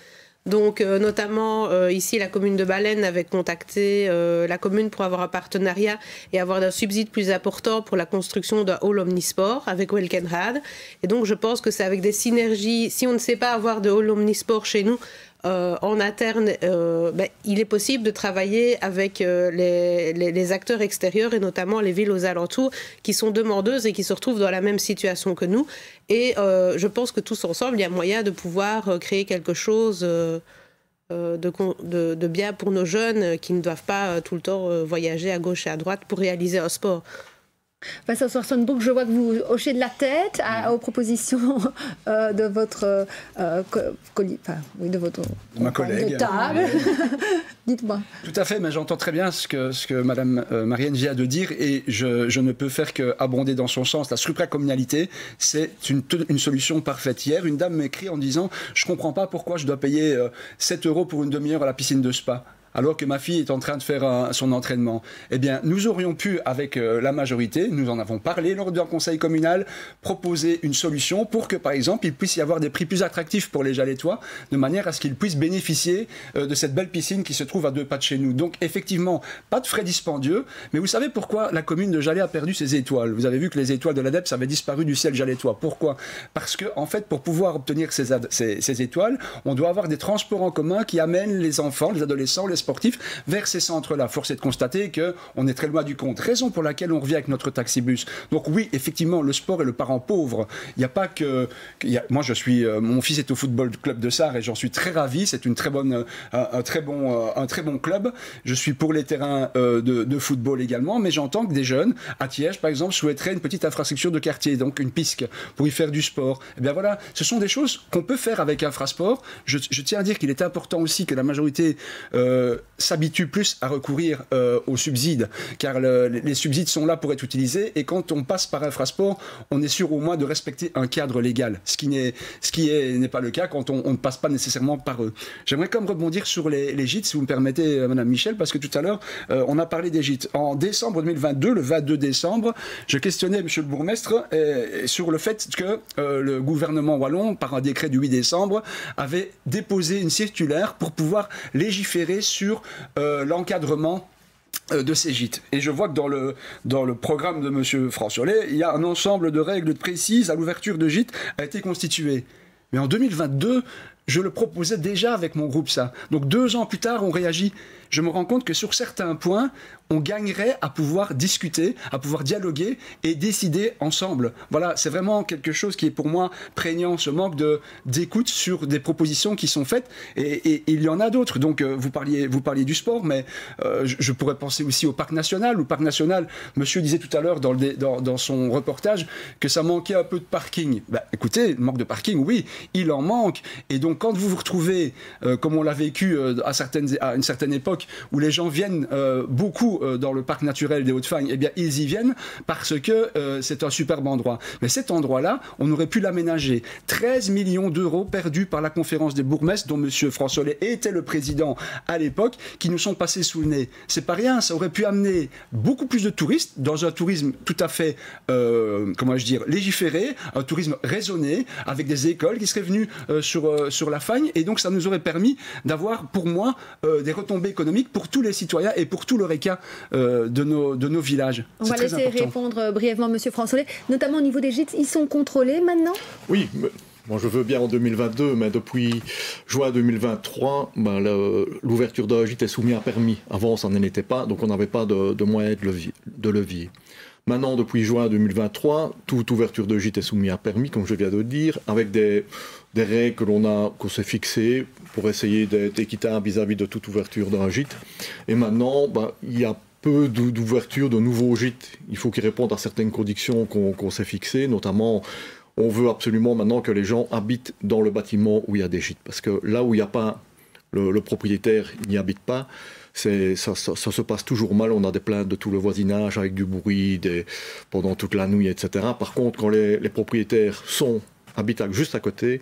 Donc, euh, notamment, euh, ici, la commune de Baleine avait contacté euh, la commune pour avoir un partenariat et avoir un subside plus important pour la construction d'un hall omnisport avec Welkenrad. Et donc, je pense que c'est avec des synergies. Si on ne sait pas avoir de hall omnisport chez nous, Euh, en interne, euh, ben, il est possible de travailler avec euh, les, les, les acteurs extérieurs et notamment les villes aux alentours qui sont demandeuses et qui se retrouvent dans la même situation que nous. Et euh, je pense que tous ensemble, il y a moyen de pouvoir euh, créer quelque chose euh, euh, de, de, de bien pour nos jeunes qui ne doivent pas euh, tout le temps euh, voyager à gauche et à droite pour réaliser un sport. Vincent Swarsonbroek, je vois que vous hochez de la tête à, aux propositions euh, de votre euh, co enfin, oui, de votre de ma collègue de table. Dites-moi. Tout à fait, mais j'entends très bien ce que, ce que Mme euh, Marianne vient de dire et je, je ne peux faire qu'abonder dans son sens. La supracommunalité, c'est une, une solution parfaite. Hier, une dame m'écrit en disant « Je ne comprends pas pourquoi je dois payer euh, sept euros pour une demi-heure à la piscine de spa ». Alors que ma fille est en train de faire un, son entraînement. Eh bien, nous aurions pu, avec euh, la majorité, nous en avons parlé lors d'un conseil communal, proposer une solution pour que, par exemple, il puisse y avoir des prix plus attractifs pour les Jalettois, de manière à ce qu'ils puissent bénéficier euh, de cette belle piscine qui se trouve à deux pas de chez nous. Donc, effectivement, pas de frais dispendieux, mais vous savez pourquoi la commune de Jalais a perdu ses étoiles? Vous avez vu que les étoiles de l'A D E P S avaient disparu du ciel jalettois. Pourquoi? Parce que, en fait, pour pouvoir obtenir ces, ces, ces étoiles, on doit avoir des transports en commun qui amènent les enfants, les adolescents, les sportifs vers ces centres-là. Force est de constater qu'on est très loin du compte. Raison pour laquelle on revient avec notre taxibus. Donc oui, effectivement, le sport est le parent pauvre. Il n'y a pas que... que y a, moi, je suis... Euh, mon fils est au football club de Sarre et j'en suis très ravi. C'est une très bonne, un, un, très bon, euh, un très bon club. Je suis pour les terrains euh, de, de football également, mais j'entends que des jeunes, à Thiège, par exemple, souhaiteraient une petite infrastructure de quartier, donc une piste pour y faire du sport. Eh bien voilà, ce sont des choses qu'on peut faire avec Infrasport. Je, je tiens à dire qu'il est important aussi que la majorité euh, s'habitue plus à recourir euh, aux subsides, car le, les subsides sont là pour être utilisés, et quand on passe par Infrasport, on est sûr au moins de respecter un cadre légal, ce qui n'est ce qui est n'est pas le cas quand on, on ne passe pas nécessairement par eux. J'aimerais quand même rebondir sur les, les gîtes, si vous me permettez, euh, Madame Michel, parce que tout à l'heure, euh, on a parlé des gîtes. En décembre deux mille vingt-deux, le vingt-deux décembre, je questionnais Monsieur le bourgmestre euh, sur le fait que euh, le gouvernement wallon, par un décret du huit décembre, avait déposé une circulaire pour pouvoir légiférer sur euh, l'encadrement de ces gîtes. Et je vois que dans le, dans le programme de M. Fransolet, il y a un ensemble de règles précises à l'ouverture de gîtes a été constitué. Mais en deux mille vingt-deux, je le proposais déjà avec mon groupe, ça. Donc deux ans plus tard, on réagit. Je me rends compte que sur certains points, on gagnerait à pouvoir discuter, à pouvoir dialoguer et décider ensemble. Voilà, c'est vraiment quelque chose qui est pour moi prégnant, ce manque de, d'écoute sur des propositions qui sont faites. Et, et, et il y en a d'autres. Donc euh, vous, parliez, vous parliez du sport, mais euh, je, je pourrais penser aussi au Parc National. Au Parc National, monsieur disait tout à l'heure dans, le, dans, dans son reportage que ça manquait un peu de parking. Ben, écoutez, le manque de parking, oui, il en manque. Et donc quand vous vous retrouvez, euh, comme on l'a vécu euh, à, certaines, à une certaine époque, où les gens viennent euh, beaucoup euh, dans le parc naturel des Hauts-de-Fagne, eh bien ils y viennent parce que euh, c'est un superbe endroit. Mais cet endroit-là, on aurait pu l'aménager. treize millions d'euros perdus par la conférence des bourgmestres, dont M. Fransolet était le président à l'époque, qui nous sont passés sous le nez. C'est pas rien, ça aurait pu amener beaucoup plus de touristes dans un tourisme tout à fait, euh, comment je dire, légiféré, un tourisme raisonné, avec des écoles qui seraient venues euh, sur, euh, sur la Fagne, et donc ça nous aurait permis d'avoir, pour moi, euh, des retombées économiques pour tous les citoyens et pour tout le RECA euh, de, nos, de nos villages. On va laisser important. répondre brièvement M. Fransolet, notamment au niveau des gîtes. Ils sont contrôlés maintenant? Oui, mais... Moi, je veux bien en deux mille vingt-deux, mais depuis juin deux mille vingt-trois, ben, l'ouverture d'un gîte est soumise à permis. Avant, ça n'en était pas, donc on n'avait pas de, de moyens de levier, de levier. Maintenant, depuis juin deux mille vingt-trois, toute ouverture de gîte est soumise à permis, comme je viens de le dire, avec des, des règles que l'on a, qu'on s'est fixées pour essayer d'être équitable vis-à-vis de toute ouverture d'un gîte. Et maintenant, ben, il y a peu d'ouverture de nouveaux gîtes. Il faut qu'ils répondent à certaines conditions qu'on qu'on s'est fixées, notamment... On veut absolument maintenant que les gens habitent dans le bâtiment où il y a des gîtes. Parce que là où il n'y a pas, le, le propriétaire n'y habite pas, ça, ça, ça se passe toujours mal. On a des plaintes de tout le voisinage avec du bruit des, pendant toute la nuit, et cetera. Par contre, quand les, les propriétaires sont, habitent juste à côté,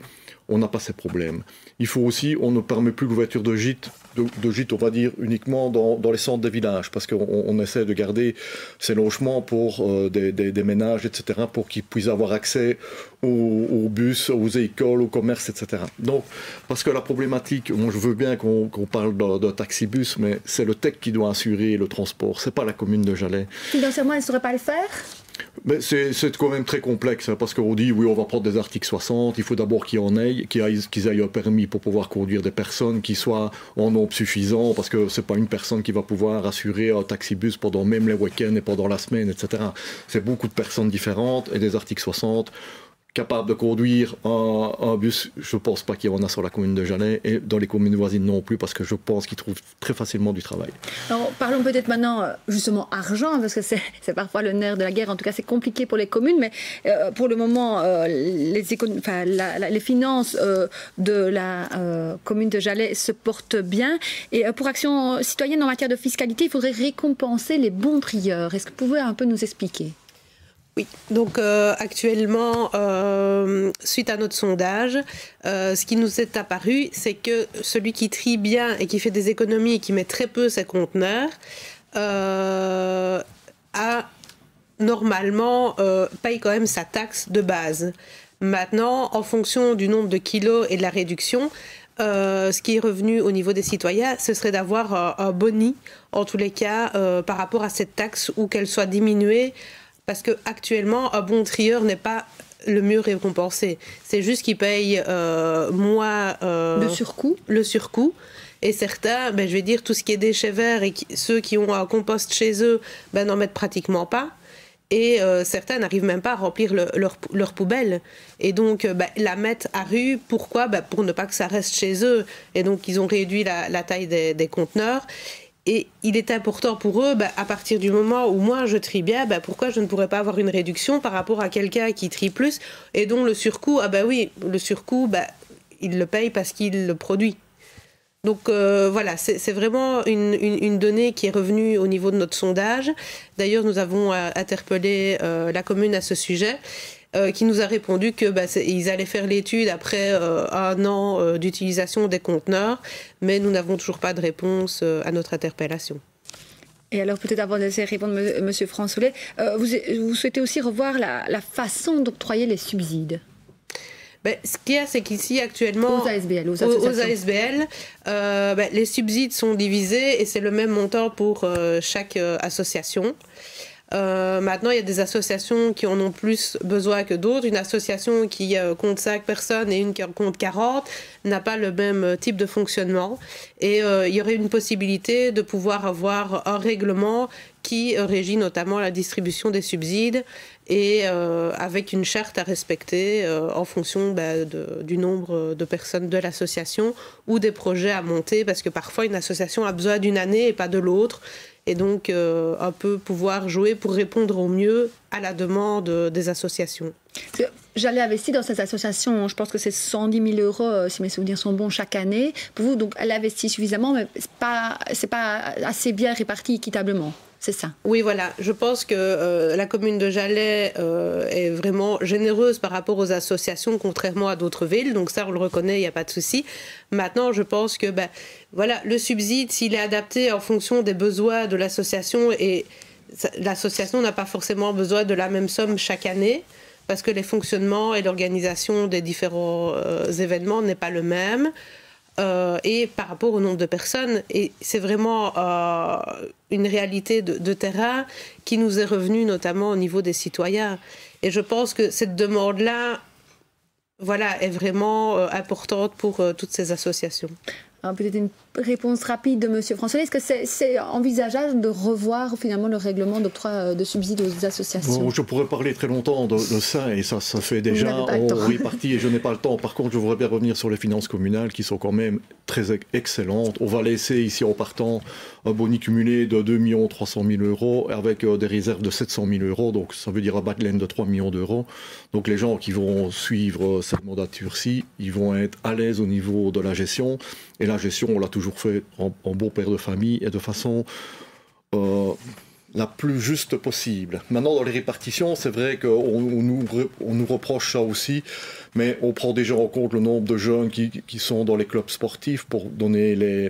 on n'a pas ces problèmes. Il faut aussi, on ne permet plus l'ouverture de gîtes, de, de gîtes, on va dire, uniquement dans, dans les centres des villages, parce qu'on on essaie de garder ces logements pour euh, des, des, des ménages, et cetera, pour qu'ils puissent avoir accès aux, aux bus, aux écoles, au commerce, et cetera. Donc, parce que la problématique, moi je veux bien qu'on qu'on parle de, de taxi-bus, mais c'est le T E C qui doit assurer le transport, c'est pas la commune de Jalais. Financièrement, elle ne saurait pas le faire ? C'est quand même très complexe, hein, parce qu'on dit, oui, on va prendre des articles soixante, il faut d'abord qu'ils en aillent, qu'ils aillent, qu'ils aillent un permis pour pouvoir conduire des personnes qui soient en nombre suffisant, parce que c'est pas une personne qui va pouvoir assurer un taxi-bus pendant même les week-ends et pendant la semaine, et cetera. C'est beaucoup de personnes différentes, et des articles soixante, capables de conduire un, un bus, je ne pense pas qu'il y en a sur la commune de Jalais, et dans les communes voisines non plus, parce que je pense qu'ils trouvent très facilement du travail. Alors, parlons peut-être maintenant justement argent, parce que c'est parfois le nerf de la guerre. En tout cas, c'est compliqué pour les communes, mais euh, pour le moment, euh, les, enfin, la, la, les finances euh, de la euh, commune de Jalais se portent bien. Et euh, pour Action citoyenne en matière de fiscalité, il faudrait récompenser les bons trieurs. Est-ce que vous pouvez un peu nous expliquer ? Oui, donc euh, actuellement, euh, suite à notre sondage, euh, ce qui nous est apparu, c'est que celui qui trie bien et qui fait des économies et qui met très peu ses conteneurs, euh, a normalement euh, paye quand même sa taxe de base. Maintenant, en fonction du nombre de kilos et de la réduction, Euh, ce qui est revenu au niveau des citoyens, ce serait d'avoir un, un boni, en tous les cas, euh, par rapport à cette taxe, ou qu'elle soit diminuée. Parce qu'actuellement, un bon trieur n'est pas le mieux récompensé. C'est juste qu'il paye euh, moins euh, le surcoût. Le surcoût. Et certains, ben, je vais dire, tout ce qui est déchets verts, et qui, ceux qui ont un compost chez eux, ben, n'en mettent pratiquement pas. Et euh, certains n'arrivent même pas à remplir le, leur, leur poubelle. Et donc, ben, la mettre à rue, pourquoi ? Ben, pour ne pas que ça reste chez eux. Et donc, ils ont réduit la, la taille des, des conteneurs. Et il est important pour eux, bah, à partir du moment où moi je trie bien, bah, pourquoi je ne pourrais pas avoir une réduction par rapport à quelqu'un qui trie plus et dont le surcoût, ah bah oui, le surcoût, bah, il le paye parce qu'il le produit. Donc euh, voilà, c'est vraiment une, une, une donnée qui est revenue au niveau de notre sondage. D'ailleurs, nous avons euh, interpellé euh, la commune à ce sujet. Euh, qui nous a répondu que bah, ils allaient faire l'étude après euh, un an euh, d'utilisation des conteneurs, mais nous n'avons toujours pas de réponse euh, à notre interpellation. Et alors peut-être avant de laisser répondre M. Fransolet, euh, vous, vous souhaitez aussi revoir la, la façon d'octroyer les subsides? Ben, ce qu'il y a, c'est qu'ici, actuellement, aux A S B L, aux, aux A S B L, euh, ben, les subsides sont divisés et c'est le même montant pour euh, chaque euh, association. Euh, maintenant, il y a des associations qui en ont plus besoin que d'autres. Une association qui euh, compte cinq personnes et une qui en compte quarante n'a pas le même type de fonctionnement. Et euh, il y aurait une possibilité de pouvoir avoir un règlement qui euh, régit notamment la distribution des subsides et euh, avec une charte à respecter euh, en fonction bah, de, du nombre de personnes de l'association ou des projets à monter, parce que parfois une association a besoin d'une année et pas de l'autre. Et donc, euh, un peu pouvoir jouer pour répondre au mieux à la demande des associations. J'allais investir dans cette association, je pense que c'est cent dix mille euros, si mes souvenirs sont bons, chaque année. Pour vous, donc, elle investit suffisamment, mais ce n'est pas, c'est pas assez bien réparti équitablement. C'est ça. Oui, voilà. Je pense que euh, la commune de Jalais euh, est vraiment généreuse par rapport aux associations, contrairement à d'autres villes. Donc ça, on le reconnaît, il n'y a pas de souci. Maintenant, je pense que ben, voilà, le subside, s'il est adapté en fonction des besoins de l'association, et l'association n'a pas forcément besoin de la même somme chaque année, parce que les fonctionnements et l'organisation des différents euh, événements n'est pas le même. Euh, et par rapport au nombre de personnes, et c'est vraiment euh, une réalité de, de terrain qui nous est revenue notamment au niveau des citoyens. Et je pense que cette demande-là, voilà, est vraiment euh, importante pour euh, toutes ces associations. Peut-être une réponse rapide de M. François. Est-ce que c'est c'est envisageable de revoir finalement le règlement d'octroi de subsides aux associations? Bon, je pourrais parler très longtemps de, de ça, et ça, ça fait déjà en répartie, et je n'ai pas le temps. Par contre, je voudrais bien revenir sur les finances communales qui sont quand même très excellentes. On va laisser ici en partant un boni cumulé de deux millions trois cent mille euros avec euh, des réserves de sept cent mille euros, donc ça veut dire un backline de trois millions d'euros. Donc les gens qui vont suivre cette mandature-ci, ils vont être à l'aise au niveau de la gestion. Et la gestion, on l'a toujours fait en, en bon père de famille et de façon, euh, la plus juste possible. Maintenant, dans les répartitions, c'est vrai qu'on on nous, on nous reproche ça aussi, mais on prend déjà en compte le nombre de jeunes qui, qui sont dans les clubs sportifs pour donner les,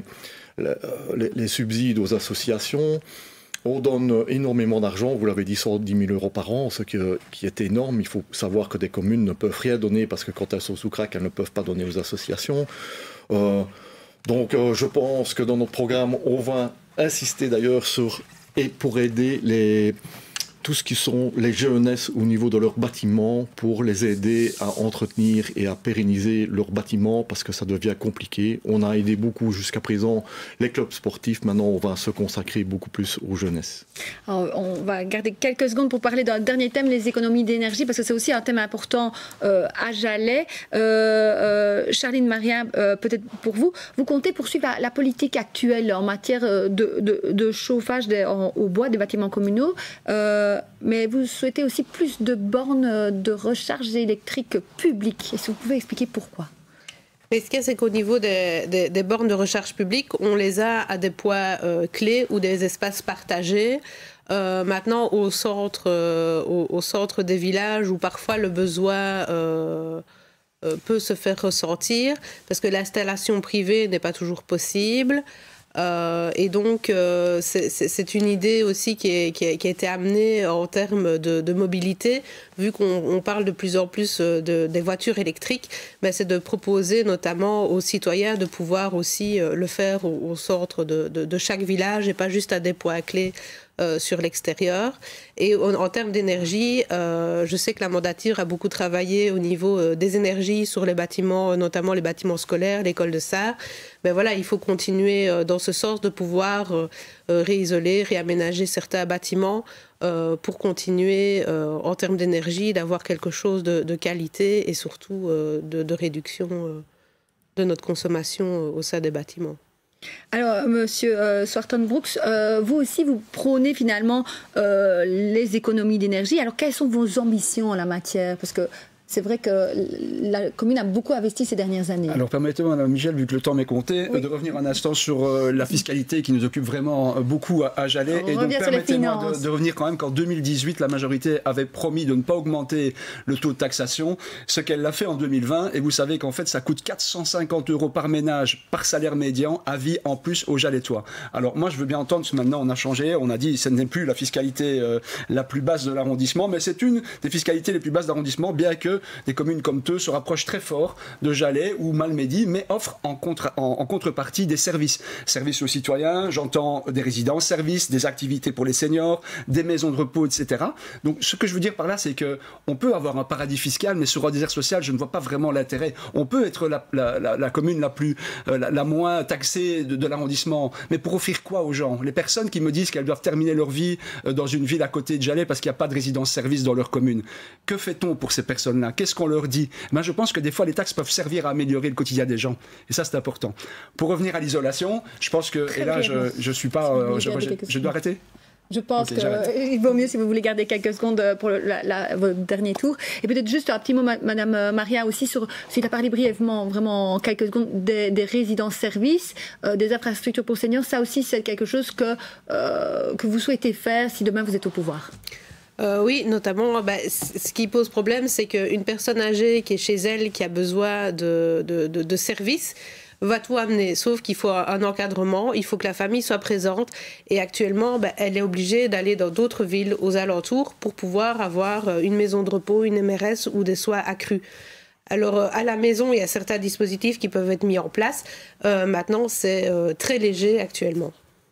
les, les subsides aux associations. On donne énormément d'argent, vous l'avez dit, cent dix mille euros par an, ce qui, qui est énorme. Il faut savoir que des communes ne peuvent rien donner parce que quand elles sont sous crack, elles ne peuvent pas donner aux associations. Euh, donc euh, je pense que dans notre programme, on va insister d'ailleurs sur... et pour aider les, tout ce qui sont les jeunesses au niveau de leurs bâtiments, pour les aider à entretenir et à pérenniser leurs bâtiments, parce que ça devient compliqué. On a aidé beaucoup jusqu'à présent les clubs sportifs, maintenant on va se consacrer beaucoup plus aux jeunesses. Alors, on va garder quelques secondes pour parler d'un dernier thème, les économies d'énergie, parce que c'est aussi un thème important euh, à Jalais. Euh, euh, Charline Maria, euh, peut-être pour vous, vous comptez poursuivre la, la politique actuelle en matière de, de, de chauffage des, en, au bois des bâtiments communaux, euh, mais vous souhaitez aussi plus de bornes de recharge électrique publiques. Est-ce que vous pouvez expliquer pourquoi ? Mais ce qu'il y a, c'est qu'au niveau des, des, des bornes de recharge publiques, on les a à des points euh, clés ou des espaces partagés. Euh, maintenant, au centre, euh, au, au centre des villages, où parfois le besoin euh, euh, peut se faire ressentir, parce que l'installation privée n'est pas toujours possible. Euh, et donc, euh, c'est, c'est une idée aussi qui, est, qui, a, qui a été amenée en termes de, de mobilité, vu qu'on on parle de plus en plus de, des voitures électriques, ben c'est de proposer notamment aux citoyens de pouvoir aussi le faire au, au centre de, de, de chaque village et pas juste à des points clés euh, sur l'extérieur. Et en, en termes d'énergie, euh, je sais que la mandature a beaucoup travaillé au niveau euh, des énergies sur les bâtiments, notamment les bâtiments scolaires, l'école de Sarre. Mais voilà, il faut continuer euh, dans ce sens de pouvoir euh, réisoler, réaménager certains bâtiments euh, pour continuer euh, en termes d'énergie, d'avoir quelque chose de, de qualité et surtout euh, de, de réduction euh, de notre consommation euh, au sein des bâtiments. Alors, Monsieur euh, Swarton-Brooks, euh, vous aussi, vous prônez finalement euh, les économies d'énergie. Alors, quelles sont vos ambitions en la matière ? Parce que c'est vrai que la commune a beaucoup investi ces dernières années. Alors permettez-moi, Madame Michel, vu que le temps m'est compté, oui. de revenir un instant sur euh, la fiscalité qui nous occupe vraiment beaucoup à, à Jalais. On et donc permettez-moi de, de revenir quand même qu'en deux mille dix-huit, la majorité avait promis de ne pas augmenter le taux de taxation, ce qu'elle l'a fait en deux mille vingt. Et vous savez qu'en fait, ça coûte quatre cent cinquante euros par ménage, par salaire médian, à vie en plus aux Jalétois. Alors moi, je veux bien entendre, parce que maintenant on a changé, on a dit que ce n'est plus la fiscalité euh, la plus basse de l'arrondissement, mais c'est une des fiscalités les plus basses d'arrondissement, bien que des communes comme Theux se rapprochent très fort de Jalais ou Malmedy, mais offrent en, contre, en, en contrepartie des services. Services aux citoyens, j'entends des résidences, services, des activités pour les seniors, des maisons de repos, et cetera. Donc ce que je veux dire par là, c'est qu'on peut avoir un paradis fiscal, mais sur un désert social, je ne vois pas vraiment l'intérêt. On peut être la, la, la, la commune la, plus, euh, la, la moins taxée de, de l'arrondissement, mais pour offrir quoi aux gens? Les personnes qui me disent qu'elles doivent terminer leur vie euh, dans une ville à côté de Jalais parce qu'il n'y a pas de résidence-service dans leur commune. Que fait-on pour ces personnes-là? Qu'est-ce qu'on leur dit? Ben, je pense que des fois, les taxes peuvent servir à améliorer le quotidien des gens. Et ça, c'est important. Pour revenir à l'isolation, je pense que... Très et là, bien. je ne suis pas... Euh, je, je, je dois arrêter? Je pense okay, qu'il vaut mieux si vous voulez garder quelques secondes pour le, la, la, votre dernier tour. Et peut-être juste un petit mot, Madame Maria, aussi sur, si tu as parlé brièvement, vraiment en quelques secondes, des, des résidences-services, euh, des infrastructures pour seniors. Ça aussi, c'est quelque chose que, euh, que vous souhaitez faire si demain vous êtes au pouvoir. Euh, oui, notamment, bah, ce qui pose problème, c'est qu'une personne âgée qui est chez elle, qui a besoin de, de, de, de services, va tout amener, sauf qu'il faut un encadrement, il faut que la famille soit présente, et actuellement, bah, elle est obligée d'aller dans d'autres villes aux alentours pour pouvoir avoir une maison de repos, une M R S ou des soins accrus. Alors, à la maison, il y a certains dispositifs qui peuvent être mis en place. Euh, maintenant, c'est euh, très léger actuellement.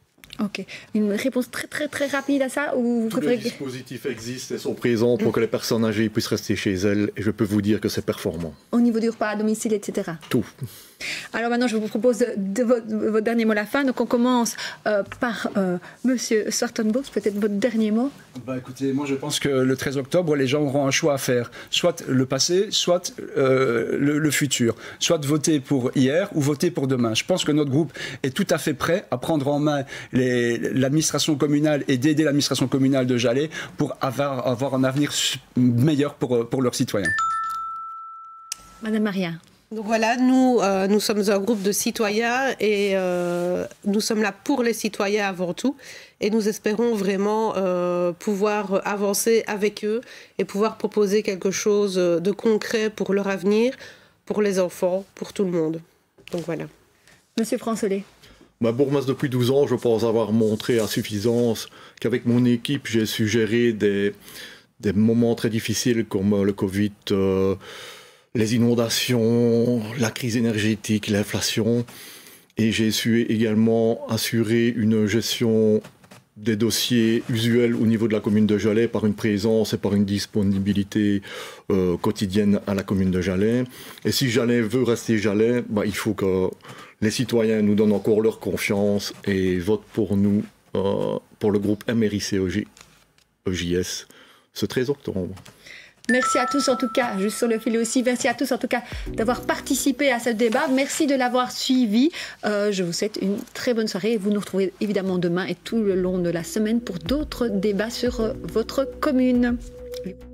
Ok. Une réponse très très très rapide à ça ou vous Tous préférez... les dispositifs existent et sont présents pour que les personnes âgées puissent rester chez elles et je peux vous dire que c'est performant. Au niveau du repas à domicile, et cetera. Tout. Alors maintenant, je vous propose de, de, votre, de votre dernier mot à la fin. Donc on commence euh, par euh, Monsieur Swarton-Brooks, peut-être votre dernier mot. Bah écoutez, moi je pense que le treize octobre, les gens auront un choix à faire. Soit le passé, soit euh, le, le futur. Soit voter pour hier ou voter pour demain. Je pense que notre groupe est tout à fait prêt à prendre en main l'administration communale et d'aider l'administration communale de Jalais pour avoir, avoir un avenir meilleur pour, pour leurs citoyens. Madame Maria. Donc voilà, nous, euh, nous sommes un groupe de citoyens et euh, nous sommes là pour les citoyens avant tout. Et nous espérons vraiment euh, pouvoir avancer avec eux et pouvoir proposer quelque chose de concret pour leur avenir, pour les enfants, pour tout le monde. Donc voilà. Monsieur Francelet. Ma bourgmestre depuis douze ans, je pense avoir montré à suffisance qu'avec mon équipe, j'ai su gérer des, des moments très difficiles comme le Covid, euh, les inondations, la crise énergétique, l'inflation. Et j'ai su également assurer une gestion des dossiers usuels au niveau de la commune de Jalais par une présence et par une disponibilité euh, quotidienne à la commune de Jalais. Et si Jalais veut rester Jalais, bah, il faut que les citoyens nous donnent encore leur confiance et votent pour nous, euh, pour le groupe M R I C E J S, ce treize octobre. Merci à tous en tout cas, juste sur le fil aussi, merci à tous en tout cas d'avoir participé à ce débat, merci de l'avoir suivi, euh, je vous souhaite une très bonne soirée et vous nous retrouvez évidemment demain et tout le long de la semaine pour d'autres débats sur euh, votre commune.